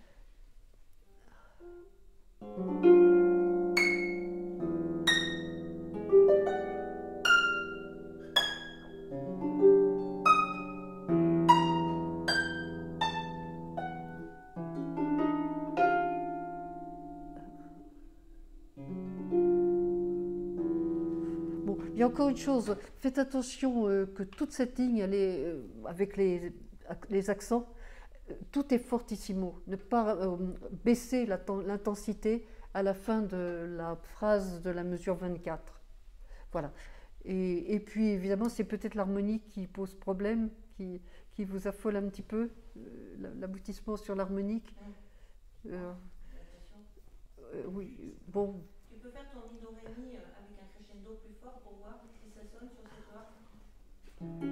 Il y a encore une chose, faites attention euh, que toute cette ligne, elle est, euh, avec les, les accents, euh, tout est fortissimo. Ne pas euh, baisser l'intensité à la fin de la phrase de la mesure vingt-quatre. Voilà. Et, et puis évidemment, c'est peut-être l'harmonique qui pose problème, qui, qui vous affole un petit peu, euh, l'aboutissement sur l'harmonique. Euh, euh, oui, bon. Tu peux faire ton mi do ré mi avec un crescendo plus fort pour voir si ça sonne sur cette voix. Oui.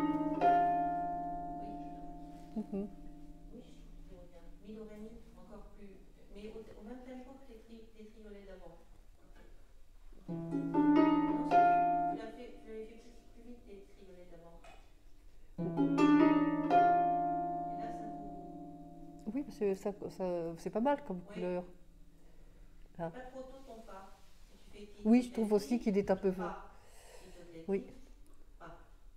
Mm-hmm. Oui, je trouve bien. Mi do ré mi, encore plus, mais au, au même tempo que les, tri, les triolets d'avant. Non, tu l'as fait, tu l'avais fait plus, plus vite les triolets d'avant. Et là, ça vous. Oui, parce que ça, ça, c'est pas mal comme oui. couleur. Là. Pas trop tôt ton fa. Tu fais ti, Oui, je trouve aussi qu'il est un peu. Fa. Oui. Fa.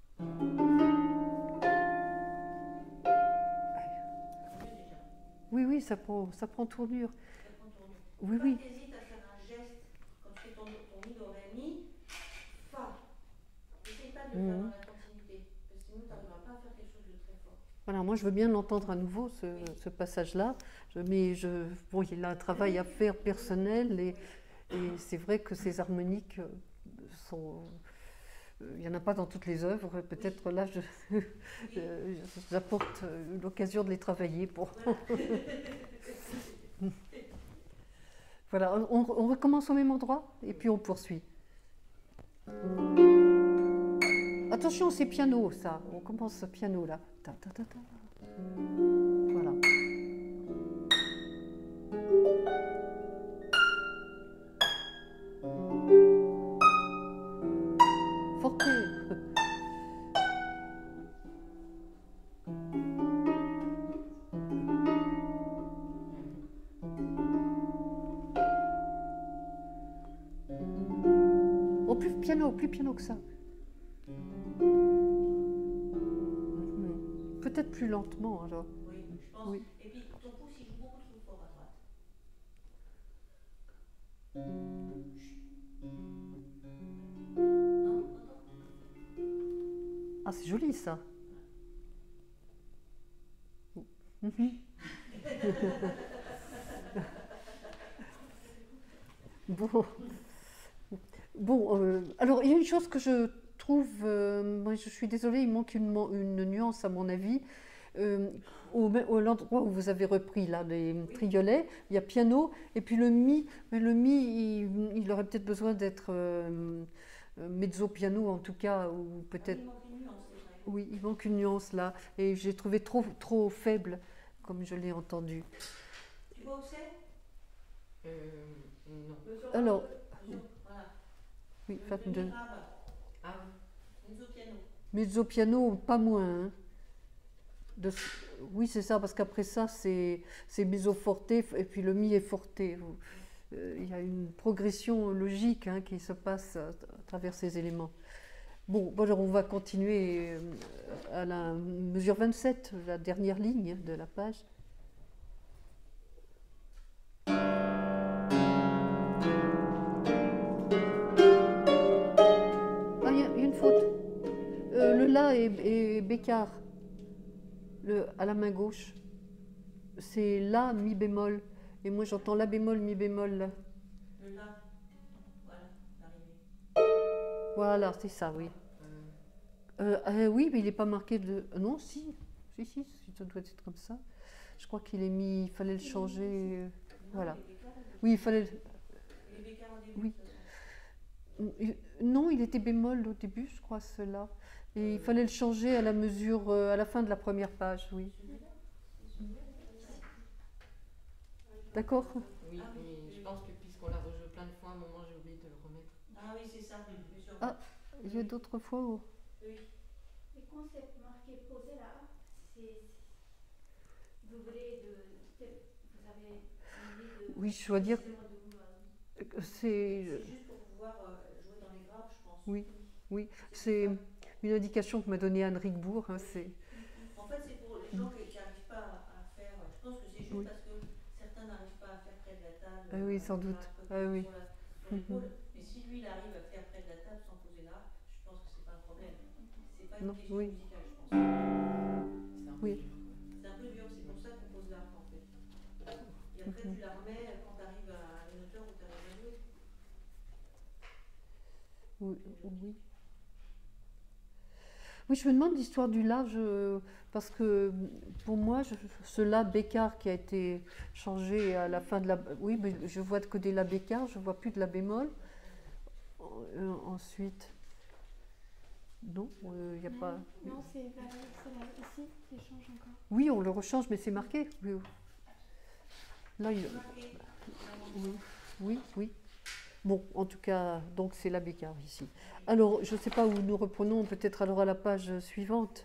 Oui, oui, ça prend, ça prend tournure. Ça prend tournure. Oui, Quand oui. tu hésites à faire un geste, quand tu fais ton, ton mi do ré mi, fa. N'essaye pas de le faire dans la continuité, parce que sinon tu n'arriveras pas à faire quelque chose de très fort. Voilà, moi je veux bien l'entendre à nouveau, ce, oui. ce passage-là, mais je, bon, il a un travail à faire personnel, et, et c'est vrai que ces harmoniques sont... Il n'y en a pas dans toutes les œuvres, peut-être là je, j'apporte l'occasion de les travailler pour... Voilà, on, on recommence au même endroit et puis on poursuit. Attention, c'est piano ça, on commence piano là. Ta, ta, ta, ta. Voilà. Forte. Oh, plus piano, plus piano que ça. Peut-être plus lentement alors. Oui, je pense. Oui. Et puis ton pouce il joue beaucoup trop fort à droite. Non, ah, c'est joli ça. Mm-hmm. Bon. Bon, euh, alors il y a une chose que je trouve, euh, moi je suis désolée, il manque une, une nuance à mon avis. Euh, au, au l'endroit où vous avez repris là les triolets, il y a piano et puis le mi, mais le mi il, il aurait peut-être besoin d'être euh, mezzo piano en tout cas, ou peut-être. Ah, il manque une nuance, c'est vrai. Oui, il manque une nuance là et j'ai trouvé trop trop faible comme je l'ai entendu. Tu vois où c'est? Euh, non. Alors. Voilà. Oui, vingt-deux. Ah oui. Mezzo piano. Mezzo piano, pas moins. Hein. De, oui, c'est ça, parce qu'après ça, c'est mezzo forte, et puis le mi est forte. Euh, il y a une progression logique hein, qui se passe à, à travers ces éléments. Bon, bon, alors on va continuer à la mesure vingt-sept, la dernière ligne de la page. Ah, il y, y a une faute. Euh, le La est, est bécard. Le, à la main gauche, c'est La, Mi bémol. Et moi j'entends La bémol, Mi bémol là. Le La. Voilà, l'arrivée. Voilà, c'est ça, oui. Euh, euh, oui, mais il n'est pas marqué de. Non, si. Si, si, ça doit être comme ça. Je crois qu'il est mis. Il fallait le changer. euh, Voilà. Oui, il fallait. Les bécards au début. Oui. de toute façon. Non, il était bémol au début, je crois, cela. Et il fallait le changer à la mesure, euh, à la fin de la première page, oui. D'accord. Oui, mais je pense que puisqu'on l'a rejoué plein de fois, à un moment j'ai oublié de le remettre. Ah oui, c'est ça. bien sûr. Ah, il y a d'autres fois où... Oui. Et quand c'est marqué poser là, c'est. Vous voulez de. Vous avez envie de. Oui, je dois dire précisément de vous, euh, que c'est... C'est juste pour pouvoir euh, jouer dans les graves, je pense. Oui, oui, c'est une indication que m'a donnée Anne Rigbourg. Hein, c'est... En fait, c'est pour les gens qui n'arrivent pas à, à faire. Je pense que c'est juste Oui. parce que certains n'arrivent pas à faire près de la table. Ah oui, euh, sans avec doute. l'arc Ah oui. sur la- sur l'épaule. Mais si lui, il arrive à faire près de la table sans poser l'arc, je pense que c'est pas un problème. C'est pas une Non, question oui. musicale, je pense. C'est un peu Oui. dur. C'est un peu dur, c'est pour ça qu'on pose l'arc en fait. Et après, tu la remets quand tu arrives à une hauteur où tu arrives à jouer. Oui, oui. Oui, je me demande l'histoire du La, je- parce que pour moi, je- ce La bécard qui a été changé à la fin de la... Oui, mais je vois que des La bécard, je vois plus de La bémol. Euh, ensuite... Non, il n'y a pas... Non, c'est là, c'est là, ici, qui change encore. Oui, on le rechange, mais c'est marqué. Oui. Là, il... Marqué. Oui, oui, oui. Bon, en tout cas, donc c'est la bécard ici. Alors, je ne sais pas où nous reprenons, peut-être alors à la page suivante.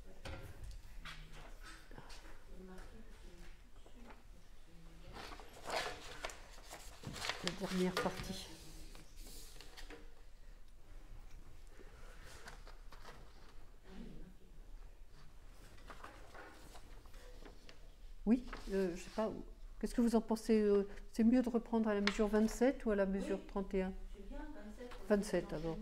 La dernière partie. Oui, euh, je ne sais pas. où- Qu'est-ce que vous en pensez euh, C'est mieux de reprendre à la mesure vingt-sept ou à la mesure Oui. trente et un C'est bien, vingt-sept. vingt-sept alors.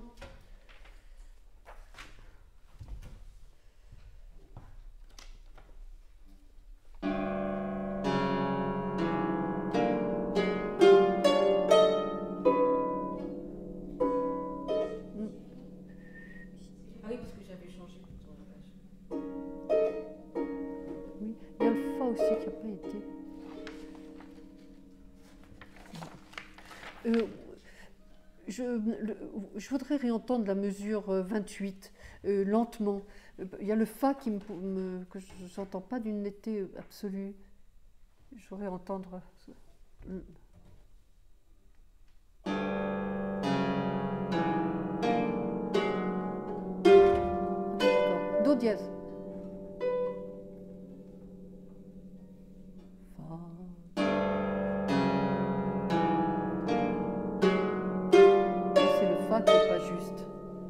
Ah oui, parce que j'avais changé sur la page. Oui, il y a le Fa aussi qui n'a pas été. Euh, je, le- je voudrais réentendre la mesure euh, vingt-huit, euh, lentement. Euh, Il y a le Fa qui me, me- que je n'entends pas d'une netteté absolue. Je voudrais entendre. euh, D'accord. Do dièse. Fa. C'est le Fa qui n'est pas juste.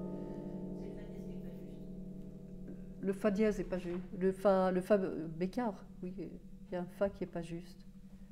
C'est le fa dièse qui n'est pas juste. Le Fa dièse n'est pas juste. Le Fa, le Fa euh, bécard, oui, il y a un Fa qui n'est pas juste.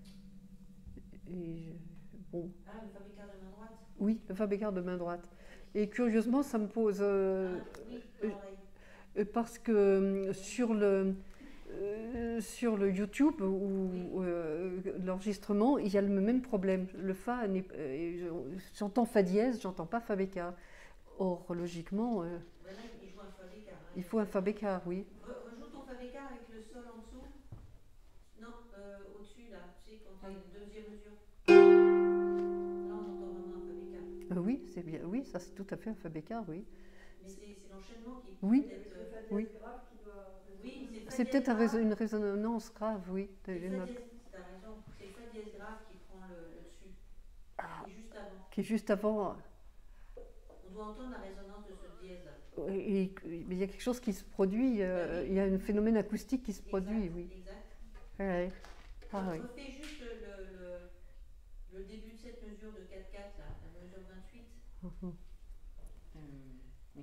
Et je- bon, Ah, le fa bécard de main droite. oui, le Fa bécard de main droite. Et curieusement, ça me pose. euh, Ah, oui, euh, pareil. euh, parce que euh, sur le. euh, sur le YouTube ou euh, l'enregistrement, il y a le même problème. Le Fa, n'est- euh, j'entends Fa dièse, j'entends pas Fa bécard. Or, logiquement, euh, Ben là, il joue un fa bécard. hein. il faut un Fa bécard, oui. Re- Rejoue ton fa bécard avec le sol en dessous. Non, euh, au-dessus là, tu sais, quand tu as une deuxième mesure. Là, on entend vraiment un fa bécard. Euh, oui, c'est bien. Oui, ça c'est tout à fait un Fa bécard, oui. Mais c'est c'est l'enchaînement qui Oui. peut être. Le euh, fa dièse Oui. grave qui doit. Oui, c'est fa C'est dièse peut-être un grave. raison- une résonance grave, oui. de- C'est des fa notes. dièse, t'as raison. C'est fa dièse grave qui prend le, le dessus. Ah. Et juste avant. Qui est juste avant. On doit entendre la résonance de ce dièse là. Et, et- mais il y a quelque chose qui se produit, euh, il y a un phénomène acoustique qui se produit, Exact, oui. Exact. Ouais. Ah, oui. Refais juste le, le, le début de cette mesure de quatre quatre là, la mesure vingt-huit. Mhm. Euh, oui.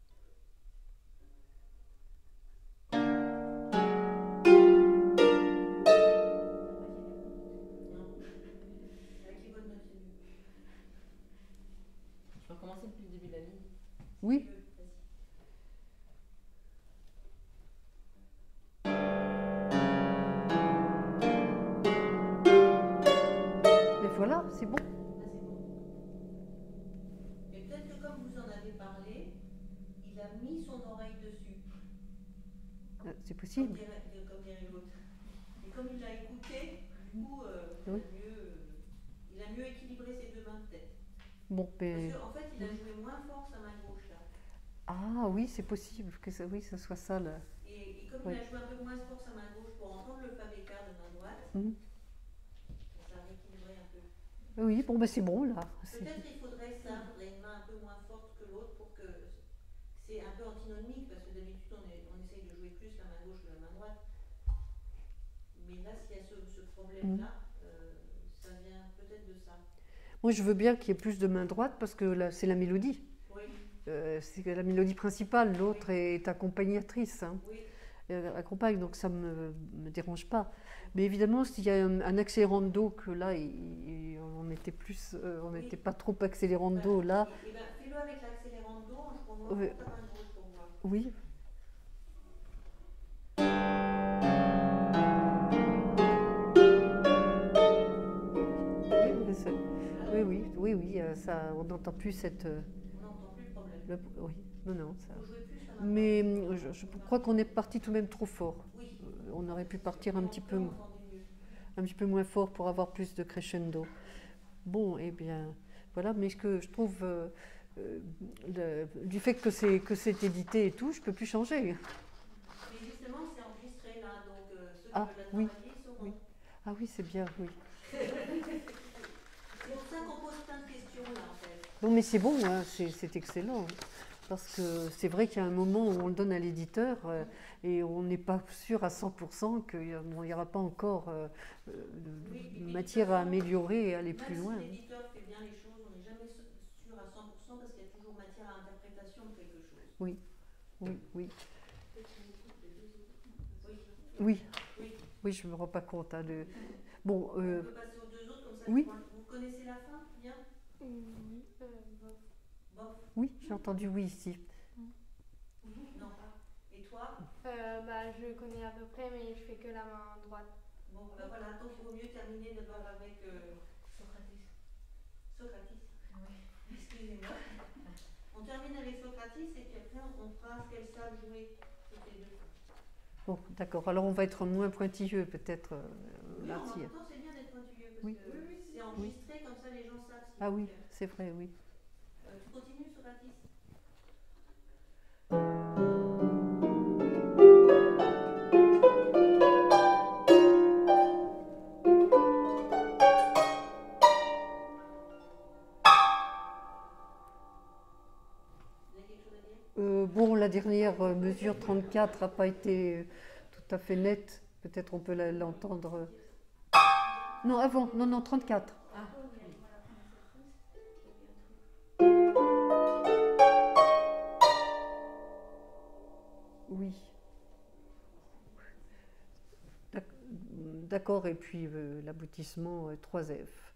Non. Avec les bonnes notes, c'est mieux. Je peux recommencer depuis le début de la ligne. Oui. Tu veux, vas-y. Mais voilà, c'est bon. Là, c'est bon. Mais peut-être que comme vous en avez parlé, il a mis son oreille dessus. Euh, C'est Comme possible. dirait, comme dirait l'autre. Et comme il l'a écouté, du coup, euh, il, a Oui. mieux, euh, il a mieux équilibré ses deux mains peut-être. Bon, mais... Parce qu'en fait, il a joué moins fort sa main gauche là. Ah oui, c'est possible que ça, oui, ça soit ça là. Et, et comme Oui. il a joué un peu moins fort sa main gauche pour entendre le fa bécard de main droite, Mhm. ça a rééquilibré un peu. Oui, bon, ben c'est bon là. C'est- Peut-être il faudrait ça, il faudrait une main un peu moins forte que l'autre pour que c'est un peu antinomique parce que d'habitude on, est- on essaye de jouer plus la main gauche que la main droite. Mais là, s'il y a ce, ce problème-là, euh, ça vient peut-être de ça. Moi, je veux bien qu'il y ait plus de main droite parce que là, c'est la mélodie. Oui, Euh, c'est la mélodie principale, l'autre est accompagnatrice, hein. oui, Elle accompagne, donc ça ne me, me dérange pas. Mais évidemment, s'il y a un, un accélérando, que là, il- il- on était plus, euh, on Oui. n'était pas trop accélérando, là, Et, et ben, fais-le avec l'accélérando en jouant Oui. ta main gauche pour voir. oui. Oui, mais c'est- oui, oui, oui, oui, euh, ça, on n'entend plus cette, euh, On n'entend plus le problème. le- oui, non, non, ça. Il faut jouer plus la main Mais droite. euh, je, je crois qu'on est parti tout de même trop fort. Oui. Euh, On aurait pu partir un Et petit on peu, peut mo- entendre mieux. un petit peu moins fort pour avoir plus de crescendo. Bon, eh bien, voilà, mais ce que je trouve, euh, euh, le- du fait que c'est que c'est édité et tout, je peux plus changer. Mais justement, c'est enregistré là, donc euh, ceux qui Ah, veulent la oui, travailler sauront. oui. Ah oui, c'est bien, oui. C'est pour ça qu'on pose plein de questions là en fait. Non, mais c'est bon, hein, c'est c'est excellent. Parce que c'est vrai qu'il y a un moment où on le donne à l'éditeur euh, et on n'est pas sûr à cent pour cent qu'il n'y aura pas encore euh, euh, de- Oui, et puis, de matière toute à façon, améliorer et aller Même plus si loin. l'éditeur fait bien les choses, on n'est jamais su- sûr à cent pour cent parce qu'il y a toujours matière à interprétation de quelque chose. Oui, oui, oui. Oui, Oui, oui. oui, je ne me rends pas compte. hein, de- Bon, On euh, peut passer aux deux autres comme ça. oui. tu vois. Vous connaissez la fin bien Oui. Euh, bof. Bof. oui, j'ai entendu oui ici. Non. Et toi Euh, bah, je connais à peu près, mais je fais que la main droite. Bon, ben voilà, donc il vaut mieux terminer d'abord avec euh, Socrates. Socrates. Oui. Excusez-moi. On termine avec Socrates et puis après on fera ce qu'elles savent jouer toutes les deux. Bon, d'accord. Alors on va être moins pointilleux peut-être euh, Oui, en là-dessus. même temps, c'est bien d'être pointilleux parce Oui. que c'est enregistré comme ça les gens savent. si Ah oui, donc, c'est vrai, oui. euh, tu continues, Socrates. Vous avez quelque chose à dire Euh, bon, la dernière euh, mesure trente-quatre n'a pas été euh, tout à fait nette. Peut-être on peut la- l'entendre. euh. Non, avant, non, non, trente-quatre. Ah, oui. Oui. D'ac- D'accord, et puis euh, l'aboutissement euh, trois F.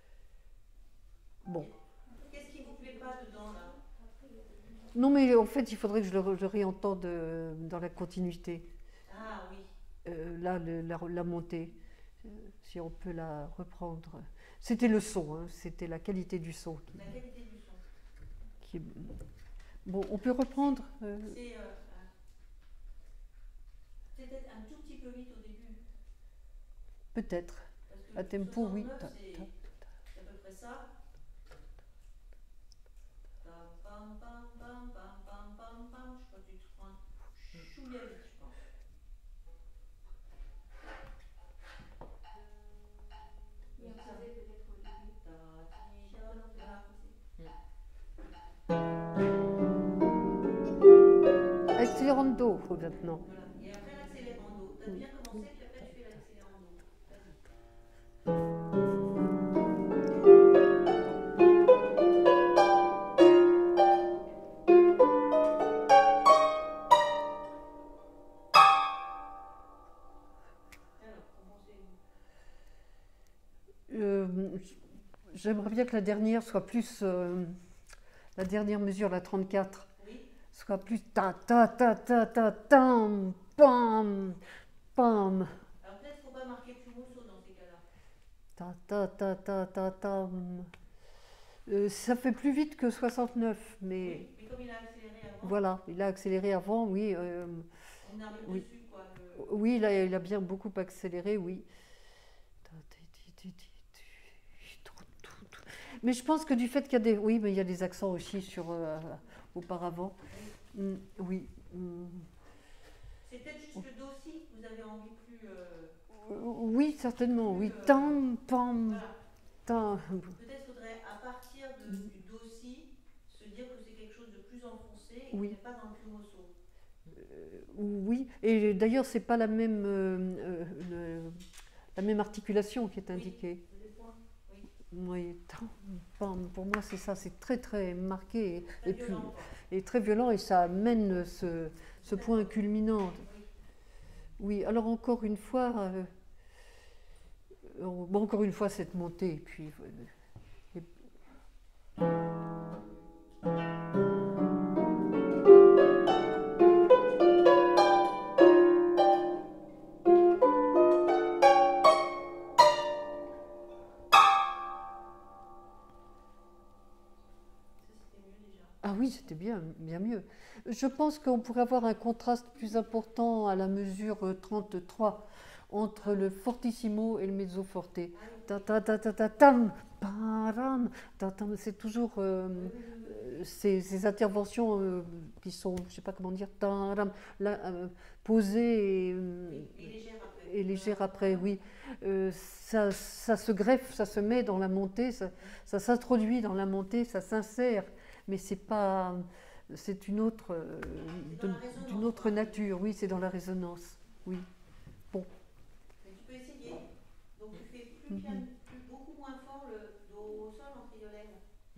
Bon. Qu'est-ce qui vous plaît pas dedans là Non, mais en fait, il faudrait que je le, re- je le réentende euh, dans la continuité. Ah oui. Euh, là, le- la, la montée, euh, si on peut la reprendre. C'était le son, hein, c'était la qualité du son. Qui, La qualité du son. qui est- Bon, on peut reprendre euh, C'est euh, euh, c'est peut-être un tout petit peu vite au début. peut-être. Parce que À tempo, oui. soixante-neuf, Ta- c'est ta- c'est à peu près ça. Pam, pam, pam, pam, pam, pam, pam, pam. Je crois que tu te prends un chouïa vite, je pense. Il y a un peut-être au début. Ta, ti, ta, ta. Mm. accélérando maintenant. Voilà. Et après l'accélérando. Tu as bien commencé, puis après tu fais l'accélérando. Vas-y. Euh, J'aimerais bien que la dernière soit plus, euh, la dernière mesure, la trente-quatre, Oui. soit plus ta ta ta ta ta tam pam pam Alors peut-être qu'il ne faut pas marquer plus morceau dans ces cas-là. ta ta ta ta ta tam. Euh, ça fait plus vite que soixante-neuf, mais Mais comme il a accéléré avant, voilà, il a accéléré avant, oui. euh, on arrive oui. dessus, quoi. Le- Oui, il a, il a bien beaucoup accéléré, oui. Mais je pense que du fait qu'il y a des... Oui, mais il y a des accents aussi sur euh, auparavant. Mm, oui. Mm. C'est peut-être juste le do si que vous avez envie plus. euh, Oui, certainement, oui. Euh, Tam, pam, Voilà. tam. Peut-être faudrait, à partir de- du do si, se dire que c'est quelque chose de plus enfoncé et qu'on Oui. n'est pas dans le plus morceau. Oui, et d'ailleurs, c'est pas la même, euh, euh, le- la même articulation qui est indiquée. C'est des points. Oui, tam, pam. Pour moi, c'est ça, c'est très très marqué et, Très et puis, violent, quoi. et très violent, et ça amène ce, ce point culminant. Oui, alors encore une fois, euh, bon, encore une fois cette montée, et puis. euh, et- Ça, c'était mieux déjà. Ah oui, c'était bien, bien mieux. Je pense qu'on pourrait avoir un contraste plus important à la mesure euh, trente-trois entre le fortissimo et le mezzo forte. Ta ta ta ta ta tam, param, ta tam. C'est toujours euh, euh, ces, ces interventions euh, qui sont, je sais pas comment dire, taram, là, euh, posées et, euh, Et légère après. et légères après, oui. Euh, ça, ça se greffe, ça se met dans la montée, ça, ça s'introduit dans la montée, ça s'insère, mais c'est pas, c'est une autre, euh, C'est dans la de- résonance, d'une autre quoi. nature, oui, c'est dans la résonance, oui. Mais tu peux essayer. Donc tu fais plus piano, Mhm. plus, beaucoup moins fort le do au sol en triolène.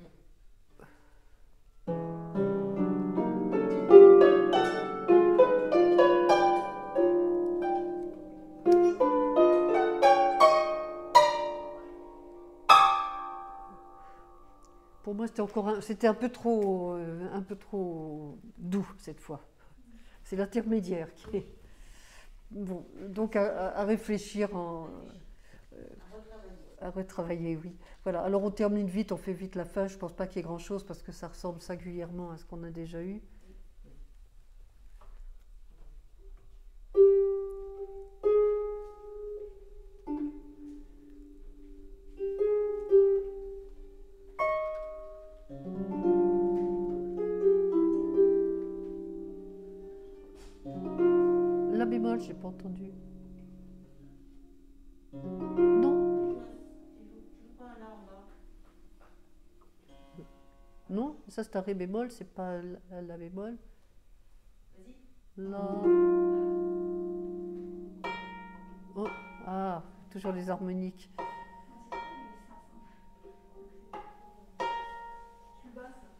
Pour moi, c'était encore, un- c'était un peu trop, euh, un peu trop doux cette fois. C'est l'intermédiaire qui est bon. Donc à, à- à réfléchir, en, À retravailler. à retravailler, oui. Voilà. Alors on termine vite, on fait vite la fin. Je pense pas qu'il y ait grand chose parce que ça ressemble singulièrement à ce qu'on a déjà eu. La bémol, j'ai pas entendu. Non, Tu joues, tu joues pas un la en bas. non, ça c'est un ré bémol, c'est pas la, la bémol. Vas-y. La. Oh, ah, toujours les harmoniques. Plus bas, ça.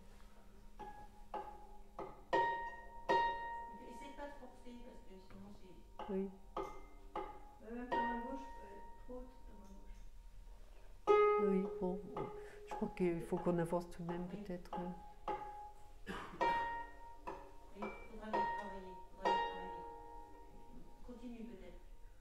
Essaye pas de forcer parce que sinon c'est. Oui. Bah, même ta main gauche peut être trop haute, ta main gauche. Oui, bon, je crois qu'il faut qu'on avance tout de même peut-être. euh. Il faudra les travailler. Faudra les travailler. Continue peut-être.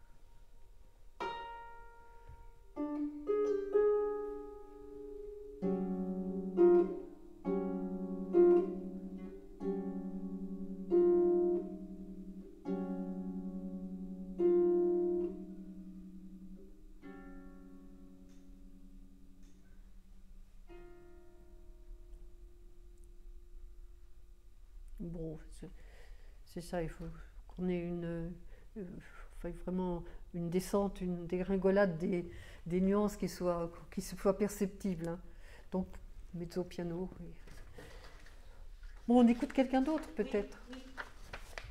Bon, c'est c'est ça, il faut qu'on ait une, euh, enfin, vraiment une descente, une dégringolade des, des nuances qui soient, qui soient perceptibles, hein. Donc, mezzo piano. Oui. Bon, on écoute quelqu'un d'autre peut-être. Oui, oui.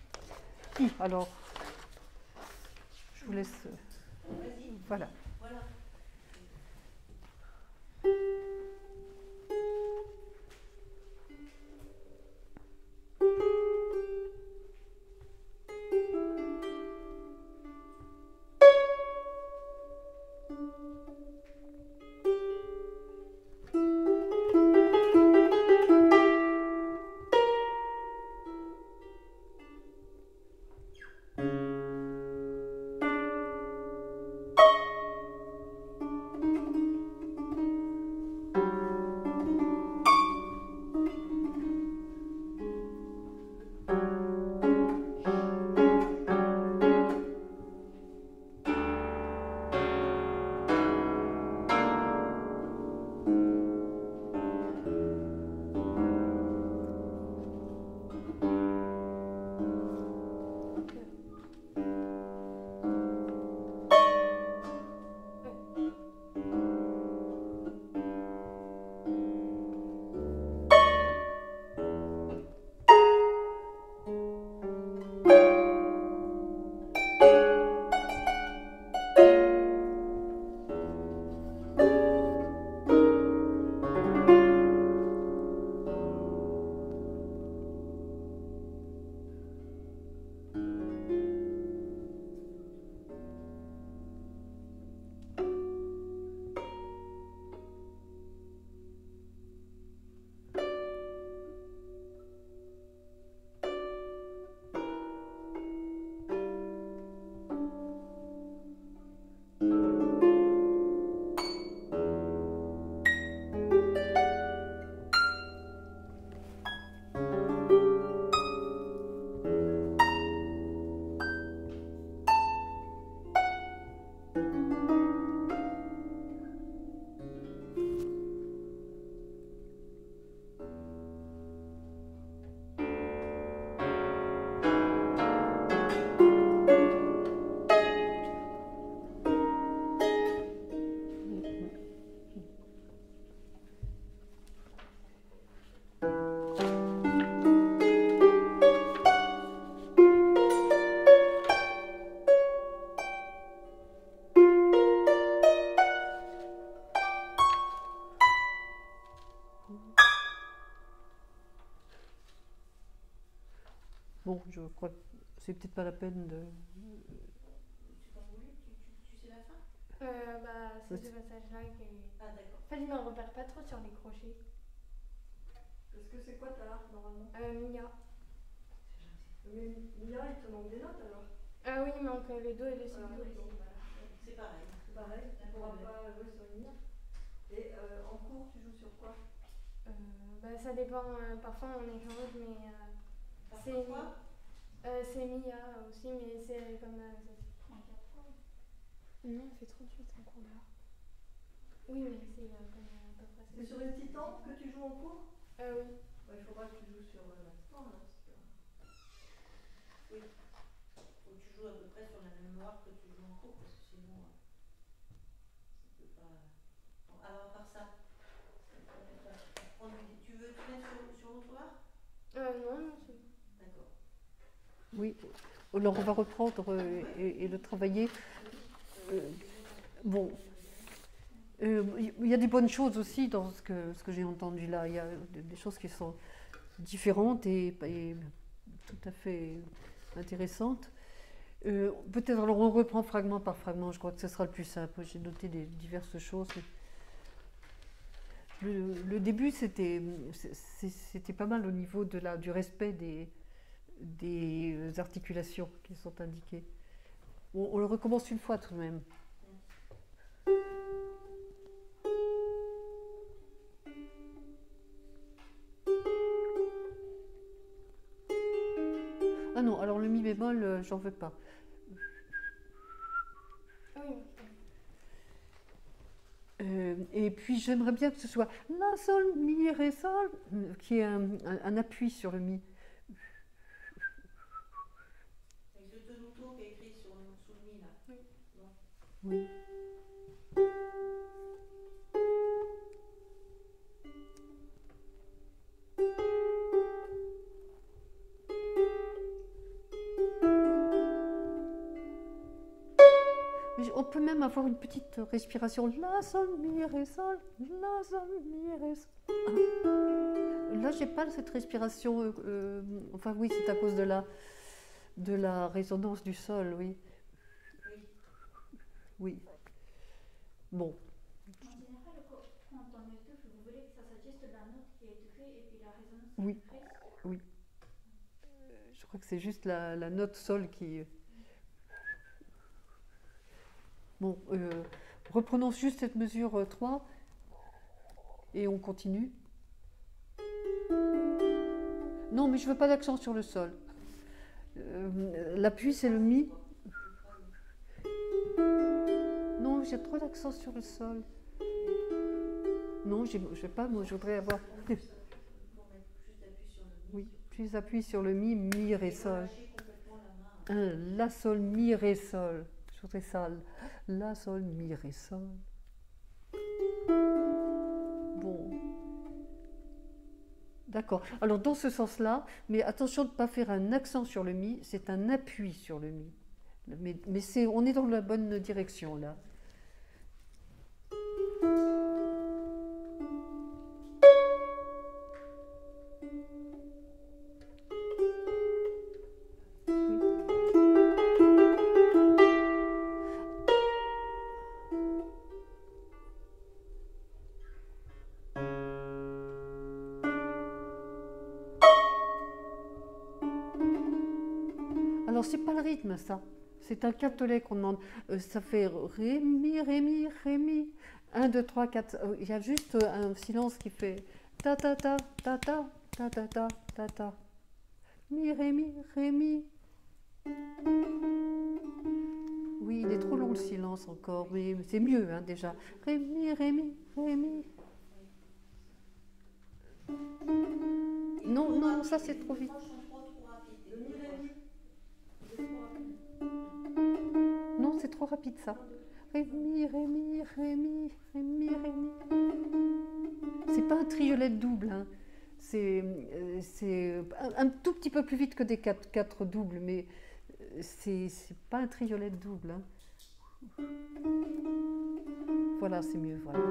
parti. Alors, je vous laisse. Vas-y. Voilà. Voilà. Bon, je crois que c'est peut-être pas la peine de. Tu t'en voulais tu, tu, tu sais la fin? Euh, bah, c'est Oui. ce passage-là qui est. Ah, d'accord. En fait, je me repère pas trop sur les crochets. Parce que c'est quoi ta harpe normalement? Euh, Mia. Mais Mia, il te manque des notes alors. Ah oui, il manque le do et le si. Voilà, Oui, donc, voilà. C'est pareil. c'est pareil, tu ne pourras pas jouer sur une Mia. Et euh, en cours, tu joues sur quoi? Euh, bah, ça dépend. euh, parfois, on échange, mais euh, c'est Parfois, euh, c'est Mia aussi, mais c'est comme. Euh, ça fait trente-quatre fois. Non, elle fait trente-huit en cours d'art. Oui, mais c'est euh, comme euh, à peu près ça. C'est sur une titan que tu joues en cours? Euh, oui. Bah, il faudra que tu joues sur euh, la titan alors. parce que- oui. Faut que tu joues à peu près sur la même mémoire que tu joues en cours, parce que sinon, euh, ça peut pas. Bon, alors, à part ça, on prend du- tu veux te mettre sur, sur l'autre art? Euh, non, non, c'est. D'accord. Oui. Alors on va reprendre euh, et, et le travailler. Euh, bon. Euh, Il y a des bonnes choses aussi dans ce que, ce que j'ai entendu là. Il y a des des choses qui sont différentes et, et tout à fait intéressantes. Euh, Peut-être alors on reprend fragment par fragment, je crois que ce sera le plus simple. J'ai noté des diverses choses. Le, le début, c'était c'est- c'était pas mal au niveau de la, du respect des, des articulations qui sont indiquées. On, on le recommence une fois tout de même. Ah non, alors le mi bémol, euh, j'en veux pas. Ah oui. Euh, et puis j'aimerais bien que ce soit la, sol, mi, ré, sol, euh, qui est un, un- un appui sur le mi. Avec le tenuto qui est écrit sur, sous le mi là. Oui. on peut même avoir une petite respiration. La, sol, mi, ré, sol. La, sol, mi, ré, sol. Là, j'ai pas cette respiration. Euh, euh, enfin, oui, c'est à cause de la, de la résonance du sol, oui. Oui. Bon. En général, quand on étouffe, vous voulez que ça s'ajuste de la note qui est étouffée et puis la résonance Oui. qui est prise. Oui. Je crois que c'est juste la, la note sol qui... Bon, euh, reprenons juste cette mesure euh, trois et on continue. Non, mais je veux pas d'accent sur le sol. Euh, L'appui, c'est le mi. Non, j'ai trop d'accent sur le sol. Non, je ne vais pas, moi, je voudrais avoir... Oui, plus d'appui sur le mi, mi, ré, sol. Un, la, sol, mi, ré, sol. Je voudrais ça. La, sol, mi, ré, sol. Bon. D'accord. Alors, dans ce sens-là, mais attention de ne pas faire un accent sur le mi, c'est un appui sur le mi. Mais, mais c'est, on est dans la bonne direction, là. Alors, c'est pas le rythme, ça. C'est un quintelet qu'on demande. Euh, ça fait ré, mi, ré, mi, ré, mi. un, deux, trois, quatre. Euh, Il y a juste un silence qui fait ta, ta, ta, ta, ta, ta, ta, ta, ta, ta. Mi, ré, mi, ré, mi. Oui, il est trop long le silence encore, mais c'est mieux hein, déjà. Ré, mi, ré, mi, ré, mi. Non, non, ça c'est trop vite. Non, c'est trop rapide ça. Ré, mi, ré, mi, ré, mi, ré, mi, ré, mi. C'est pas un triolet double. Hein. C'est euh, un, un tout petit peu plus vite que des quatre, quatre doubles, mais c'est pas un triolet double. Hein. Voilà, c'est mieux. Voilà.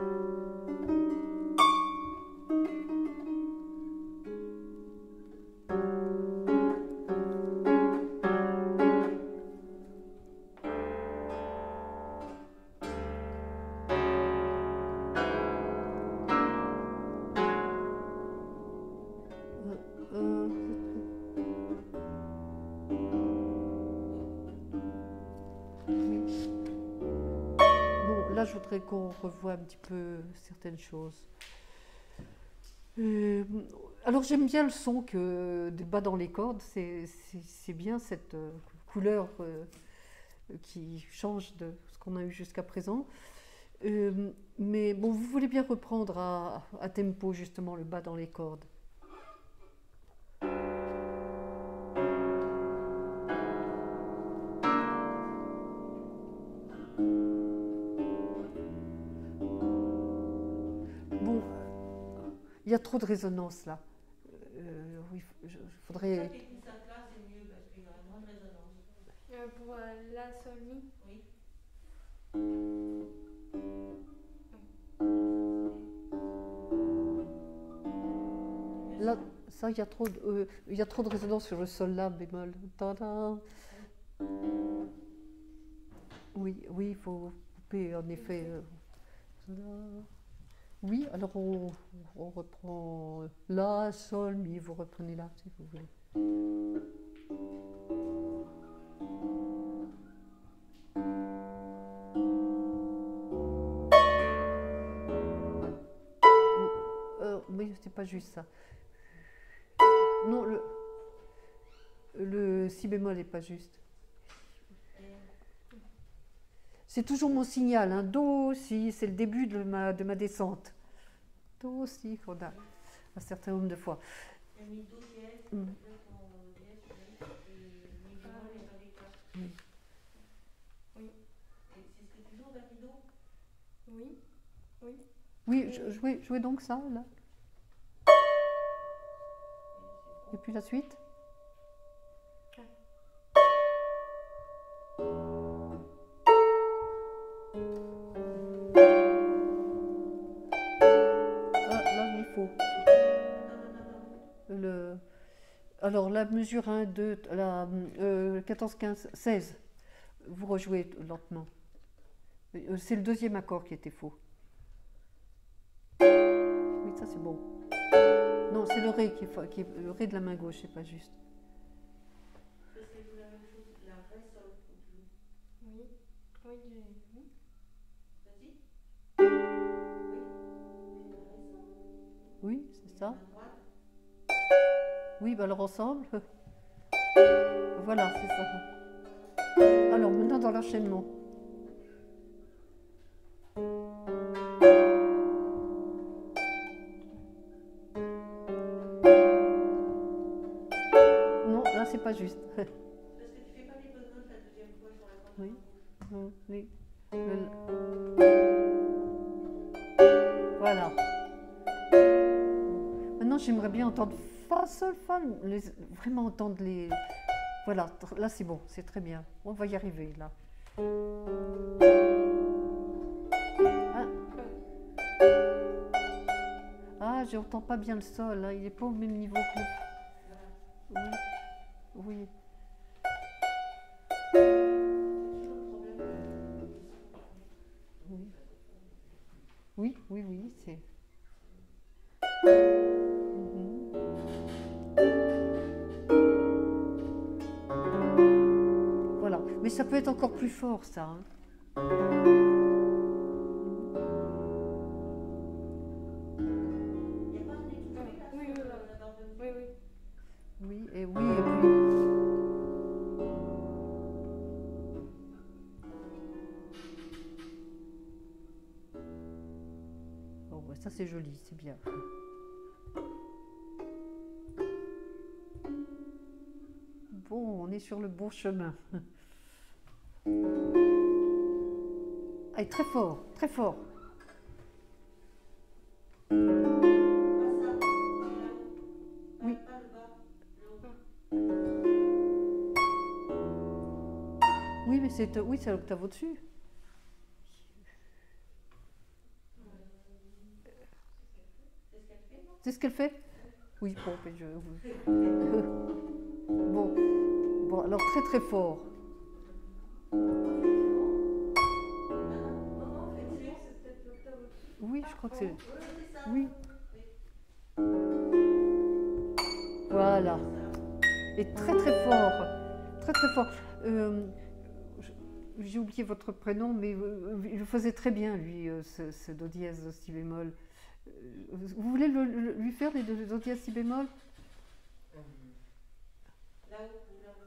Je voudrais qu'on revoie un petit peu certaines choses. Euh, alors j'aime bien le son que des bas dans les cordes, c'est bien cette euh, couleur euh, qui change de ce qu'on a eu jusqu'à présent. Euh, mais bon, vous voulez bien reprendre à, à tempo justement le bas dans les cordes. Il y a trop de résonance là. Euh, oui, il faudrait. Euh, pour euh, la, sol, mi. Oui. Là, ça, il y a trop de, euh, il y a trop de résonance sur le sol là, bémol. Ta-da. Oui, oui, il faut couper en effet. Euh, Oui, alors on, on reprend la, sol, mi, vous reprenez là si vous voulez. Euh, oui, c'est pas juste ça. Non, le, le si bémol n'est pas juste. C'est toujours mon signal, hein. Do, si, c'est le début de ma, de ma descente. Do, si, qu'on a un certain nombre de fois. Mm. Oui. Oui. Oui. Oui. Oui, jouez, jouez donc ça, là. Et puis la suite. Alors la mesure un, deux, la euh, quatorze, quinze, seize, vous rejouez lentement. Euh, C'est le deuxième accord qui était faux. Oui, ça c'est bon. Non, c'est le ré qui est, fa- qui est le ré de la main gauche, c'est pas juste. Parce que vous la même chose, la ré sol qu'on joue. Oui. Oui, j'ai. Oui. Vas-y. Oui. La ré sol. Oui, c'est ça. Main droite. Oui, bah alors ensemble. Voilà, c'est ça. Alors maintenant dans l'enchaînement. Non, là c'est pas juste. Parce que tu fais pas les bonnes notes la deuxième fois sur la corde. Oui. Mm, oui. Le- Voilà. Maintenant, j'aimerais bien entendre fa, sol, fa, les- vraiment entendre les. Voilà, tr- là c'est bon, c'est très bien. On va y arriver là. Ah, ah je n'entends pas bien le sol, là. Il n'est pas au même niveau que le. Oui. Oui. Oui. Oui, oui, oui, c'est. Mhm. Voilà, mais ça peut être encore plus fort, ça. Hein. Il n'y a pas un étouffé là Oui, sur oui, la oui. barre de Oui, oui. Oui, et oui, et puis. Bon, bah, ça c'est joli, c'est bien. Bon, on est sur le bon chemin. Allez, très fort, très fort. Pas ça, c'est là-haut. Pas, Oui. pas le bas, le haut. Oui, mais c'est oui, c'est l'octave au-dessus. C'est ce qu'elle fait, non? C'est ce qu'elle fait? Oui, bon, mais je. Bon, bon, alors très très fort. Non, non, effectivement, c'est peut-être l'octave au-dessus. Oui, je crois que c'est. Oui, c'est ça. Oui. Voilà. C'est ça. Et très très fort. Très très fort. Euh, je- J'ai oublié votre prénom, mais euh, il le faisait très bien, lui, euh, ce, ce do dièse si bémol. Euh, Vous voulez le- le- lui faire les do do dièse si bémol? Euh, Là-haut, là-haut.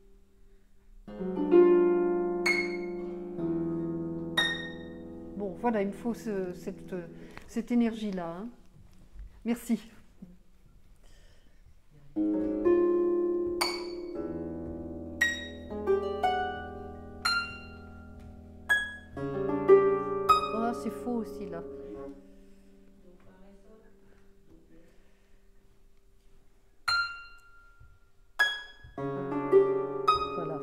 Bon, voilà, il me faut ce- cette, cette énergie-là. Hein. Merci. Oh, c'est faux aussi, là. Donc, par ré sol. Voilà.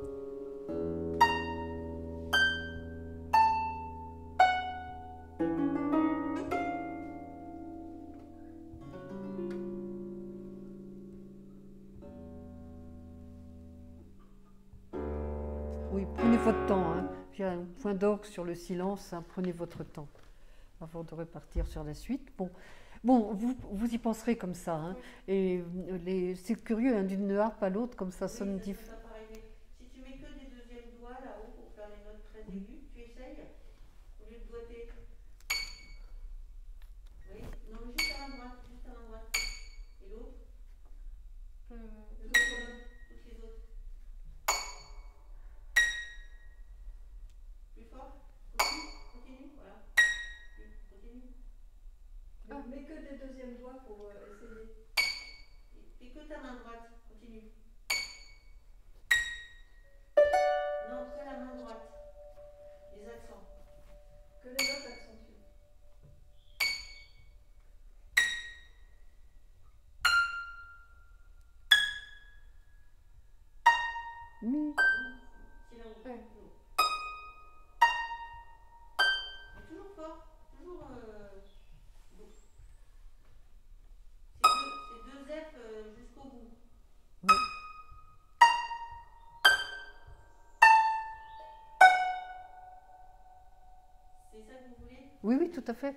Oui, prenez votre temps. Hein. Il y a un point d'orgue sur le silence. Hein. Prenez votre temps avant de repartir sur la suite. Bon, bon vous, vous y penserez comme ça. Hein. Et euh, les- c'est curieux, hein, d'une harpe à l'autre, comme ça Oui, sonne ça différent. sonne pas pareil. Mais si tu mets que des deuxièmes doigts là-haut pour faire les notes très aiguës, tu essayes au lieu de doigter. Oui, non, mais juste à la droite, juste à la droite. Et l'autre, Euh, les autres notes, toutes les autres. Plus fort, continue, continue, voilà. Plus, continue. Mais mets que des deuxièmes doigts pour euh, essayer. Et, et que ta main droite, continue. Non, que la main droite. Les accents. Que les notes accentuées. Mi. C'est là haut. Ouais. Plus haut. Mais toujours fort, toujours. Euh, bon. C'est deux, c'est deux F euh, jusqu'au bout. Oui, oui, tout à fait.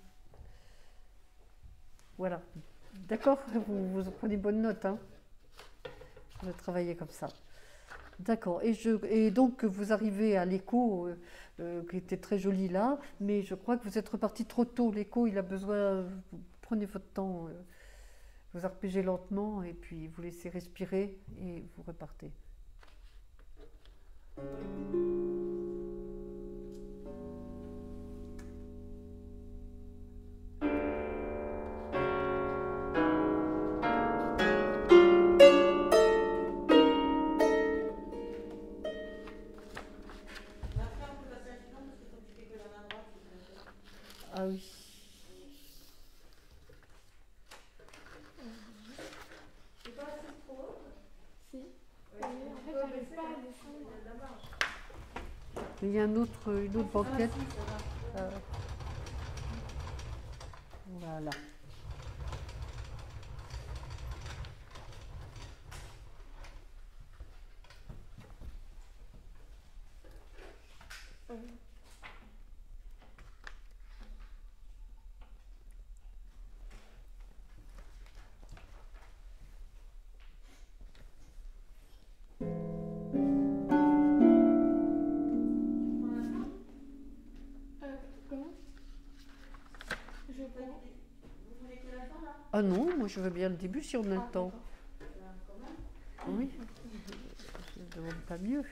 Voilà. D'accord, vous, vous prenez bonne note, hein. Je vais travailler comme ça. D'accord. Et, je, et donc, vous arrivez à l'écho, euh, euh, qui était très joli là, mais je crois que vous êtes reparti trop tôt. L'écho, il a besoin... Vous prenez votre temps, euh, vous arpégez lentement, et puis vous laissez respirer, et vous repartez. Ah oui. C'est pas assez trop haut? Si. Ouais, Et en fait, j'arrive pas à descendre. Il y a de la marge. Il y a un autre, une autre banquette. Ah, si, ça va. Euh, voilà. Euh, comment? Je prends. Vous voulez que la fin là? Ah non, moi je veux bien le début si on a le Ah, temps. d'accord. Quand même. Oui, je ne demande pas mieux.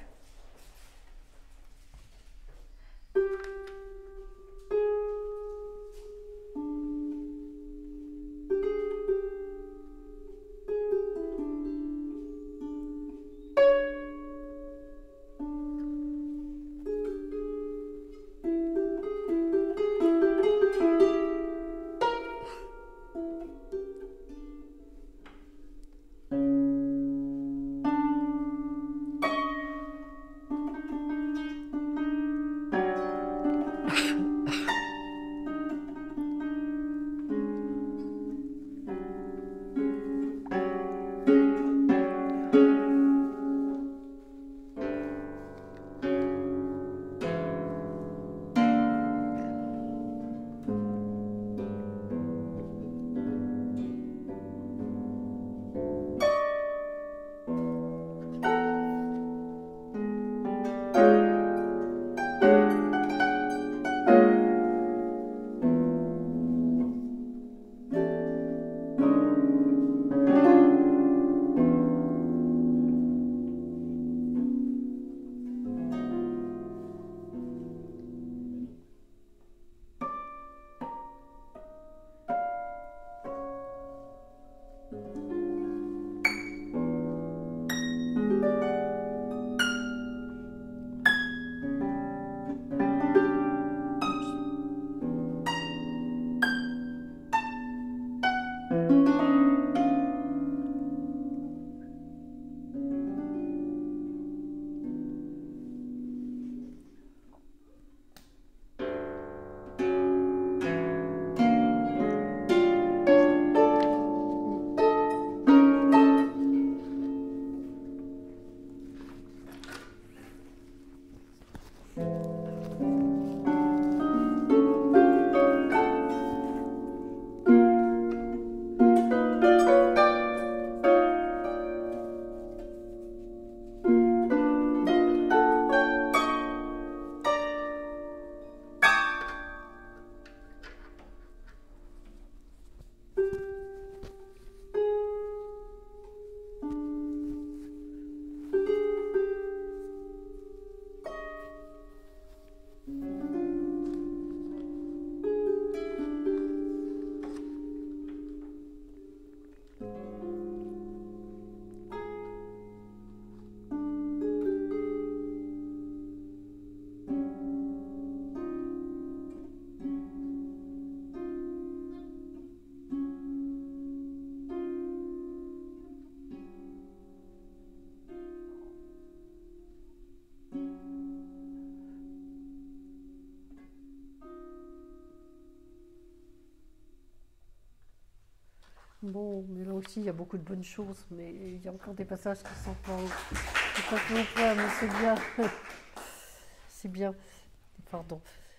Bon, mais là aussi, il y a beaucoup de bonnes choses, mais il y a encore des passages qui sont pas complètement pleins, mais c'est bien. C'est bien. Pardon.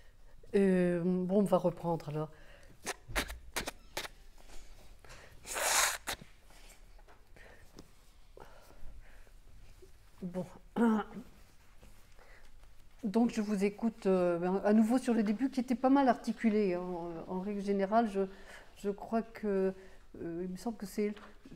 Euh, bon, on va reprendre alors. Bon. Donc je vous écoute euh, à nouveau sur le début qui était pas mal articulé. En, en règle générale, je, je crois que euh, il me semble que c'est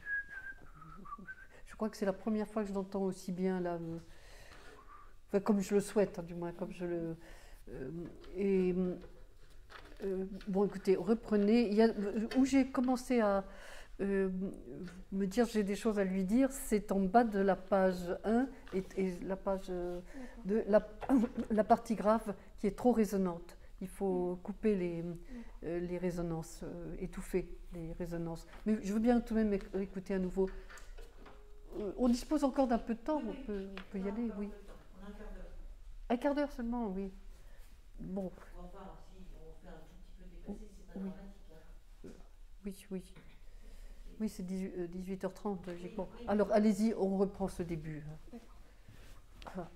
je crois que c'est la première fois que je l'entends aussi bien là, euh, enfin, comme je le souhaite, hein, du moins comme je le euh, et euh, bon, écoutez, reprenez. Il y a, où j'ai commencé à euh, me dire j'ai des choses à lui dire, c'est en bas de la page un et, et la page deux, la, la partie grave qui est trop résonante. Il faut couper les, euh, les résonances, euh, étouffer les résonances. Mais je veux bien tout de même écouter à nouveau. Euh, on dispose encore d'un peu de temps, on peut, on peut y aller, oui. On a un quart d'heure. Un quart d'heure seulement, oui. Bon. Enfin, si on fait un tout petit peu dépasser, c'est pas Oui. dramatique. Hein. Oui, oui. Oui, c'est dix-huit heures trente, logiquement. Alors, allez-y, on reprend ce début. Ah.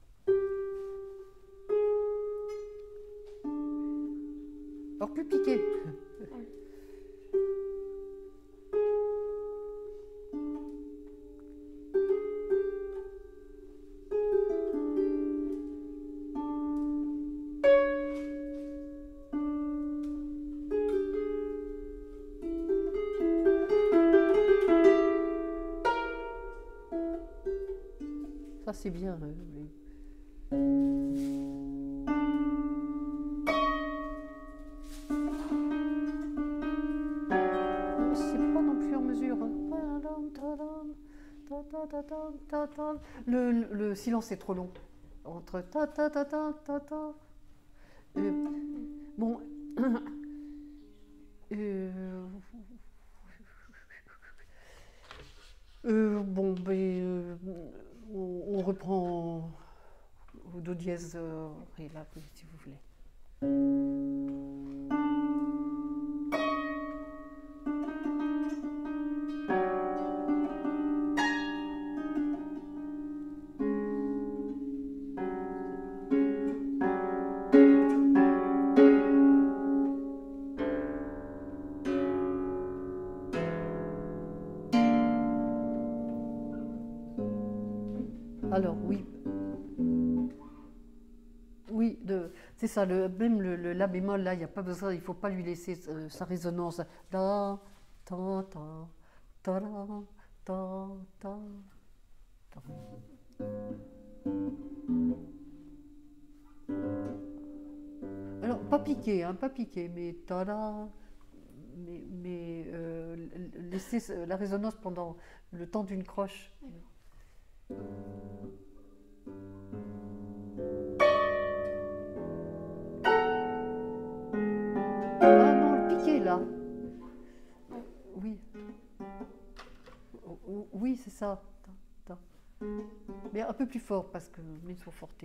Alors, plus piqué. Ça, c'est bien. euh, oui. C'est pas non plus en mesure. hein. Le, le, le silence est trop long. Entre ta ta ta ta ta ta. Euh, bon. Euh, euh, bon, ben, euh, on, on reprend au do dièse euh, et là, si vous voulez. Alors, oui. Oui, de- c'est ça, le, même le, le la bémol, là, il n'y a pas besoin, il ne faut pas lui laisser euh, sa résonance. Da, ta, ta, ta, la, ta, ta, ta. Alors, pas piqué, hein, pas piqué, mais ta, la, mais, mais euh, laisser la résonance pendant le temps d'une croche. Ah non, le piqué là. Oui. Oui, c'est ça. Mais un peu plus fort parce que mais il faut forter.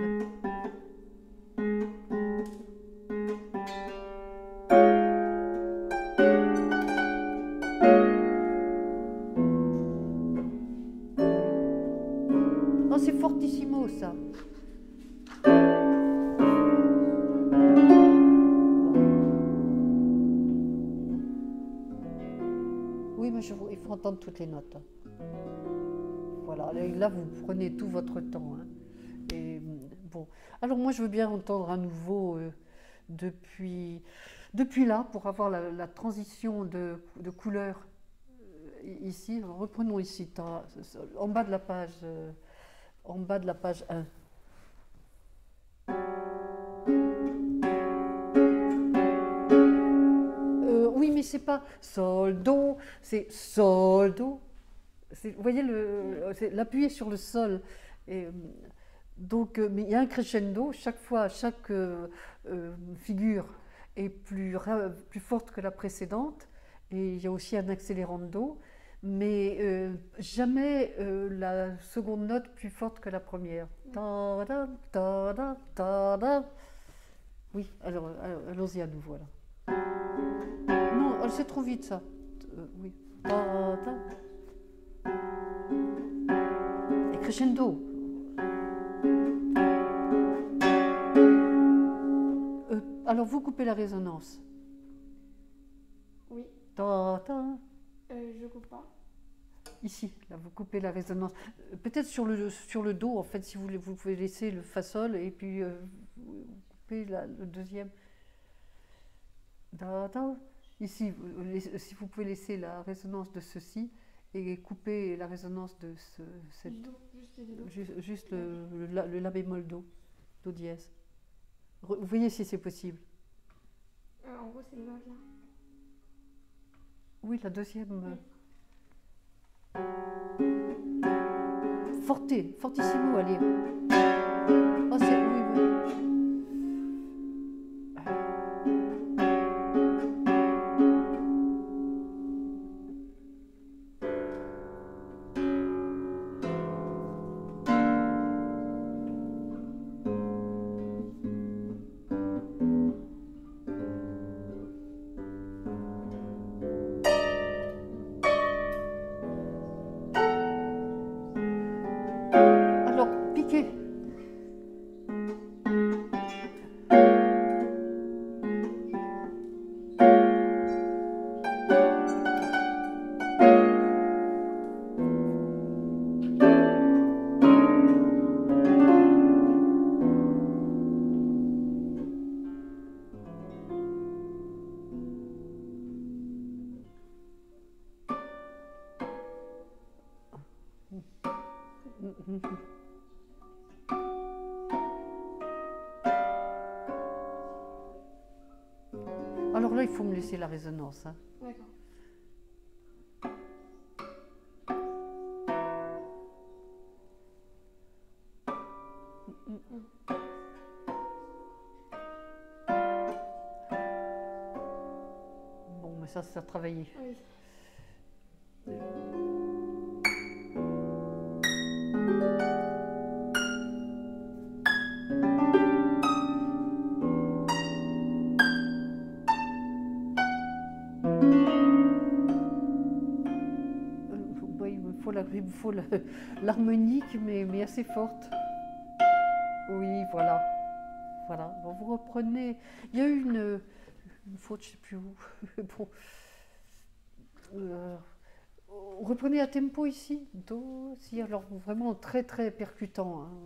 Oh, c'est fortissimo ça. Oui, mais je, il faut entendre toutes les notes. Voilà, là vous prenez tout votre temps. Hein. Et, bon. Alors moi je veux bien entendre à nouveau euh, depuis, depuis là pour avoir la, la transition de, de couleur euh, ici. Alors, reprenons ici, en bas de la page, euh, en bas de la page un. Euh, oui, mais c'est pas sol, do, c'est sol, do. Vous voyez, l'appuyer sur le sol. Et, donc, mais il y a un crescendo, chaque fois, chaque euh, euh, figure est plus, plus forte que la précédente. Et il y a aussi un accélérando, mais euh, jamais euh, la seconde note plus forte que la première. Ta-da, ta-da, ta-da. Oui, alors, alors allons-y à nouveau. Là. Non, c'est trop vite ça. Euh, oui. Ta-da. Et crescendo. Euh, alors, alors vous coupez la résonance. Oui. Ta, ta. Euh, je coupe pas. Ici, là, vous coupez la résonance. Euh, Peut-être sur le, sur le do, en fait, si vous voulez, vous pouvez laisser le fa sol et puis euh, vous coupez la- le deuxième. Da, da. Ici, vous, laissez- si vous pouvez laisser la résonance de ceci et couper la résonance de ce, cette, Do, juste des do. juste, juste le, le la, le la bémol do, do dièse. Re- Vous voyez si c'est possible. Euh, en gros, c'est une note là. Oui, la deuxième. euh. Forte, fortissimo, allez. Oh, c'est, oui, oui. Alors, piquez. Alors là, il faut me laisser la résonance. hein. D'accord. Bon, mais ça, c'est à travailler. Oui. Euh, ouais, il me faut la- il me faut la- l'harmonique, mais, mais assez forte. Oui, voilà. Voilà. Bon, vous reprenez. Il y a eu une, une faute, je ne sais plus où. Bon. Euh, reprenez à tempo ici. Do, si, alors vraiment très très percutant. hein.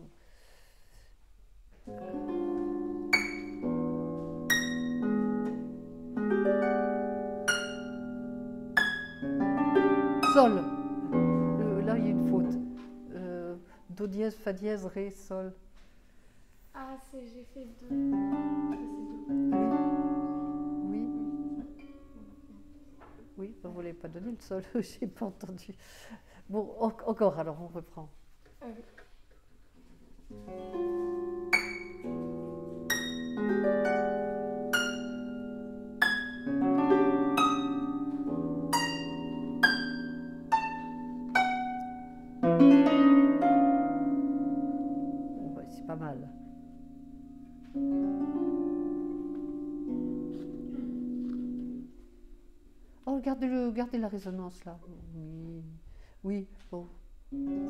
Sol. Euh, là, il y a une faute. Euh, do dièse, fa dièse, ré, sol. Ah, c'est j'ai fait deux. Ça, c'est deux. Oui. Oui, ben, vous ne l'avez pas donné le sol, j'ai pas entendu. Bon, en- encore, alors on reprend. Ah oui. Bon, ben, c'est pas mal. Oh, regardez, le, regardez la résonance là. Oui, oui, bon. Oui.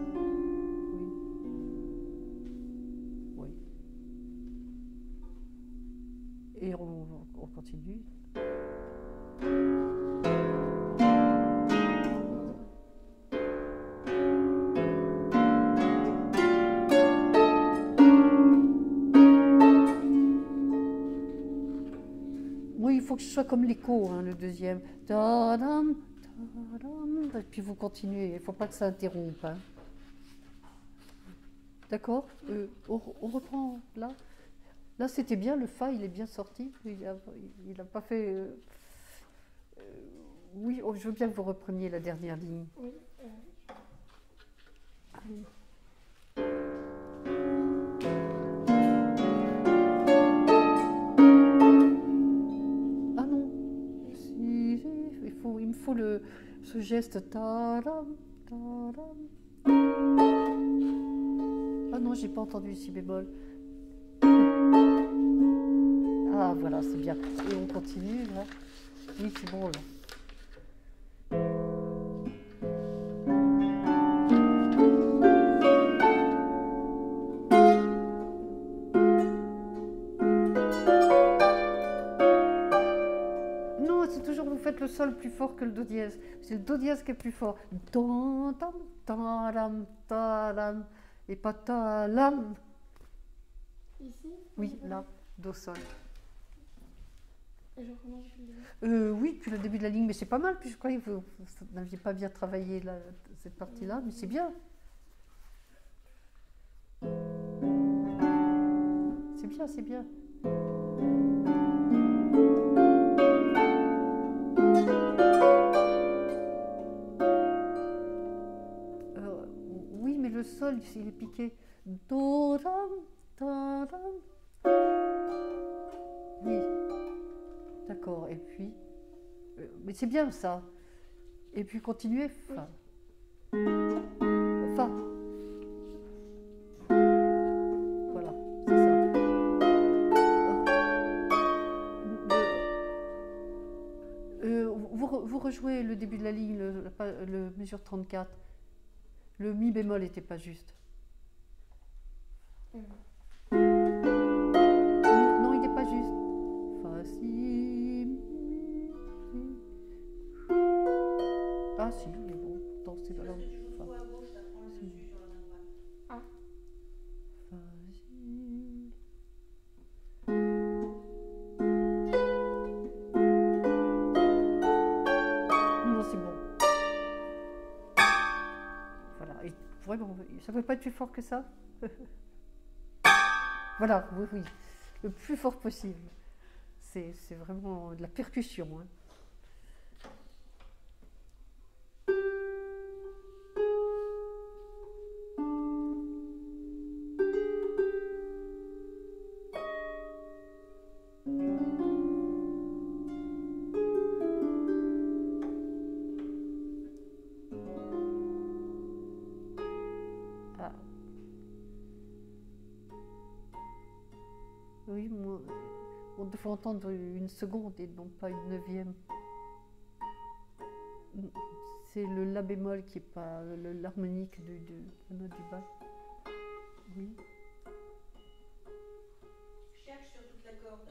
Oui. Et on, on continue. Oui, il faut que ce soit comme l'écho, hein, le deuxième. Ta-dam, ta-dam. Et puis vous continuez, il ne faut pas que ça interrompe. hein. D'accord. Euh, on, on reprend là. Là, c'était bien, le fa, il est bien sorti. Il n'a il a pas fait. euh, euh, oui, oh, je veux bien que vous repreniez la dernière ligne. Oui. euh, Ah non, si, si, il, faut, il me faut le, ce geste. Ta-dam, ta-dam. Ah non, j'ai pas entendu si bémol. Ah voilà, c'est bien. Et on continue là. Oui, c'est bon là. non, c'est toujours, vous faites le sol plus fort que le do dièse. C'est le do dièse qui est plus fort. Tam, tam, taram, taram, et pas talam. Ici? Oui, Voilà. là, do sol. Et je recommence depuis le début. Euh, oui, depuis le début de la ligne, mais c'est pas mal, puis je crois que vous, vous n'aviez pas bien travaillé là, cette partie-là, mais c'est bien. C'est bien, c'est bien. Euh, oui, mais le sol, il est piqué. Do, ram, ta, ram. Oui. D'accord, et puis... euh, mais c'est bien ça. Et puis continuez, fa. Fa. Voilà, c'est ça. Euh, vous, re- vous rejouez le début de la ligne, le, le pa- le mesure trente-quatre. Le mi bémol n'était pas juste. Mhm. Mi- non, il n'est pas juste. Fa, si, mi, mi. Ah si, il est bon. Pourtant, c'est C'est pas parce là. que tu joues Fa, trop à gauche, ça prend le Si. dessus sur la main droite. fa, si. Non, c'est bon. Voilà. Et vraiment, ça ne peut pas être plus fort que ça. Voilà, oui, oui. Le plus fort possible. C'est c'est vraiment de la percussion. Hein. Ah. Oui, moi, on devrait entendre une seconde et non pas une neuvième. C'est le la bémol qui n'est pas le- l'harmonique du, du, la note du bas. Oui. Cherche sur toute la corde.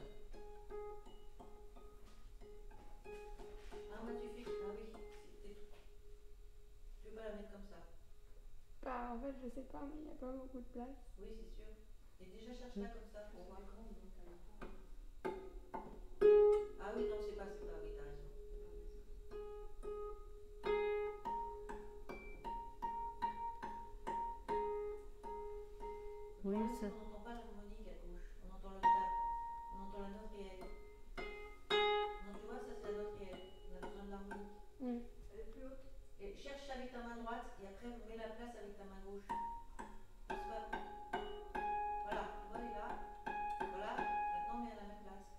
Ah, moi tu fais. Ah oui, c'est- tu veux pas la mettre comme ça. Bah, en fait, je sais pas, mais il n'y a pas beaucoup de place. Oui, c'est sûr. Et déjà cherche-la comme ça pour voir. Ah oui, non, c'est pas, c'est pas, oui, t'as raison. Oui, Le problème, ça- c'est qu'on n'entend pas l'harmonique à gauche. On entend l'octave. On entend la note réelle. Non, tu vois, ça c'est la note réelle. On a besoin de l'harmonique. Mhm. Elle est plus haute. Et cherche avec ta main droite et après mets la place avec ta main gauche. Parce que- Voilà, tu vois, elle est là. Voilà, maintenant mets à la même place.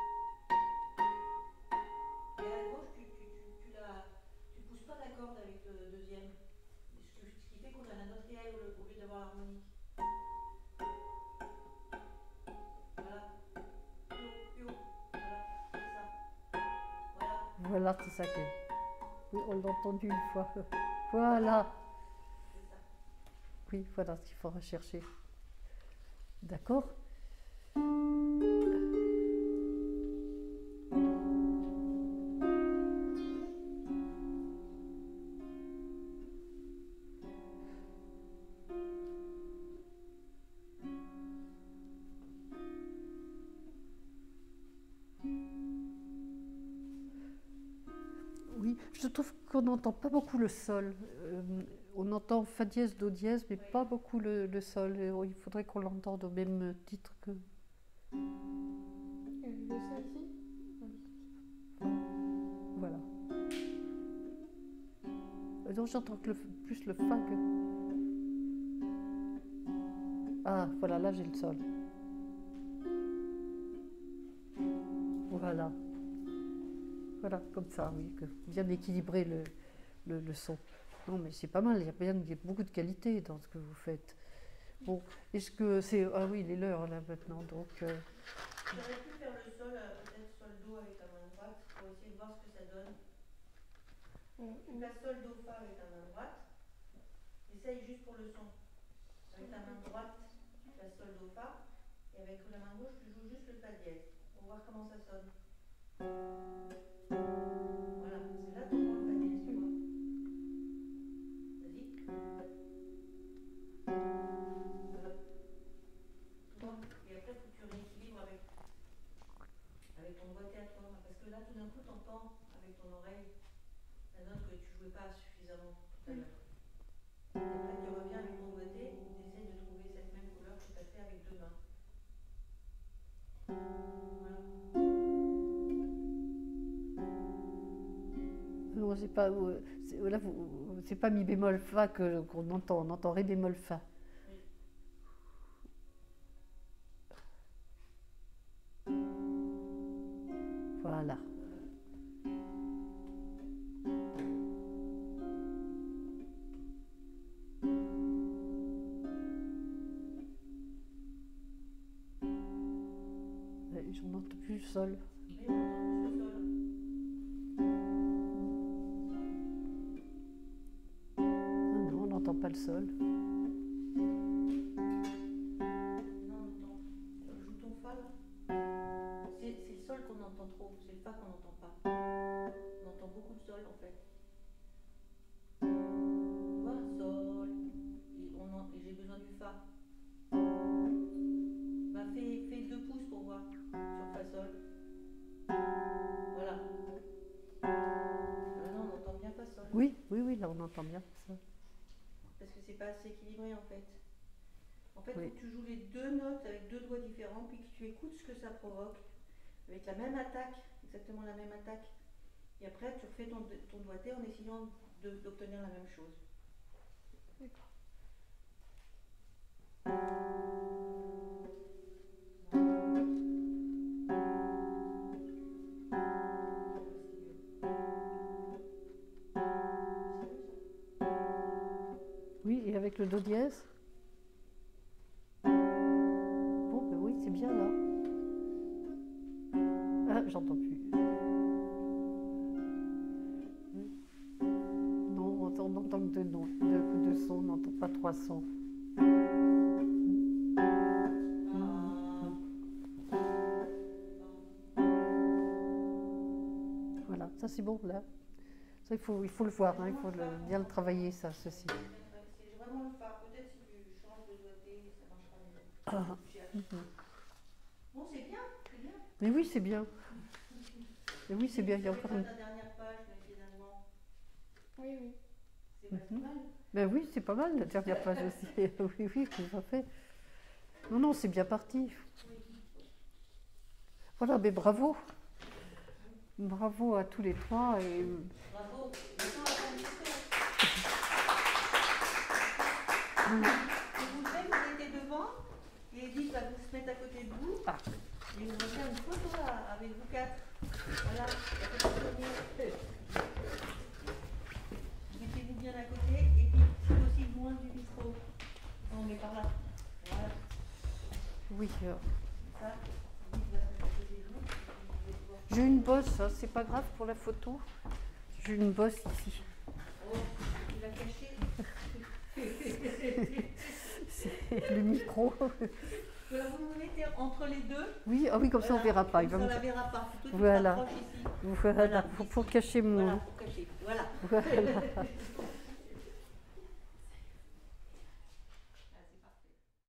Et à la gauche, tu, tu, tu, tu la, tu pousses pas la corde avec le deuxième. Ce, que- ce qui fait qu'on a la note réelle au, au lieu d'avoir l'harmonique. Voilà. Plus haut, plus haut. Voilà, c'est ça. Voilà, Voilà, c'est ça que. Oui, on l'a entendu une fois. Voilà. c'est ça. Oui, voilà ce qu'il faut rechercher. D'accord. Oui, je trouve qu'on n'entend pas beaucoup le sol. Euh, on entend fa dièse, do dièse, mais pas beaucoup le, le sol. Et, oh, il faudrait qu'on l'entende au même titre que. Euh, le sol ici? Voilà. Euh, Non, j'entends que le, plus le fa que. Ah, voilà, là j'ai le sol. Voilà. Voilà, comme ça, oui, que bien équilibrer le, le, le son. Non, mais c'est pas mal, il y a bien il y a beaucoup de qualité dans ce que vous faites. Bon, est-ce que c'est... Ah oui, il est l'heure là maintenant, donc... euh, J'aurais pu faire le sol, euh, peut-être sol do avec ta main droite, pour essayer de voir ce que ça donne. Tu places sol do fa avec ta main droite. Essaye juste pour le son. Avec ta main droite, tu places sol do fa. Et avec la main gauche, tu joues juste le fa dièse. Pour voir comment ça sonne. Voilà, c'est là ton rôle, Fanny, tu vois. Vas-y. Voilà. Tu vois. Et après, faut que tu rééquilibres avec, avec ton doigté à toi. Parce que là, tout d'un coup, tu entends avec ton oreille la note que tu jouais pas suffisamment tout à l'heure. Et après, tu reviens avec ton doigté et tu essaies de trouver cette même couleur que tu as fait avec deux mains. Voilà. Non, c'est pas, euh, c'est- là, vous- c'est pas mi bémol fa que- qu'on entend, on entend ré bémol fa. Voilà. Ouais, j'en entends plus le sol. Mais on entend plus le sol. Non, non, on n'entend pas le sol. Non, on entend. Joue ton fa là. C'est c'est le sol qu'on entend trop, c'est le fa qu'on n'entend pas. On entend beaucoup de sol en fait. Tu vois, sol. Et, on en- et j'ai besoin du fa. Bah fais, fais deux pouces pour voir sur fa sol. Voilà. Maintenant on entend bien fa sol. Oui, oui, oui, là on entend bien ça. Parce que c'est pas assez équilibré en fait. En fait, il Oui. faut que tu joues les deux notes avec deux doigts différents, puis que tu écoutes ce que ça provoque, avec la même attaque, exactement la même attaque. Et après, tu refais ton, ton doigté en essayant de- d'obtenir la même chose. D'accord. Oui, et avec le do dièse. Bon, ben oui, c'est bien là. Ah, j'entends plus. Oui. Non, on entend, on entend que deux, non, deux coups de son, on n'entend pas trois sons. Voilà, ça c'est bon là. Ça, il faut, il faut le voir, hein, il faut le- bien le travailler, ça, ceci. C'est vraiment le fa. Peut-être si tu changes de doigté, ça marchera mieux. Ah, Tu cherches. mhm. Bon, c'est bien, c'est bien. Mais oui, c'est bien. Mais oui, c'est bien, il y a encore une. Ta dernière page, mais finalement, Oui, oui. c'est pas si Mhm. mal. Ben oui, c'est pas mal, la dernière page aussi. Oui, oui, tout à fait. Non, non, c'est bien parti. Voilà, mais bravo. Bravo à tous les trois. Et... Bravo. Maintenant, à ton discours. Mm. Vous voudrez, vous mettez devant, et Edith va vous se mettre à côté de vous. Ah. Et on va faire une photo là, avec vous quatre. Voilà, la photo souvenir. Mettez-vous bien à côté, et puis si possible loin du micro. On met par là. Voilà, Oui, euh, ça. Edith va se mettre à côté de vous. et vous allez voir. j'ai une bosse, hein, c'est pas grave pour la photo. J'ai une bosse ici. Oh, tu l'as caché. C'est le micro. Voilà, vous vous mettez entre les deux. Oui, ah oui, comme ça on Voilà, verra pas. Il comme va ça, on me- la verra pas. Plutôt, tu Voilà. t'approches ici. Voilà, Voilà. pour, pour cacher mon. Voilà, pour cacher. Voilà. Voilà.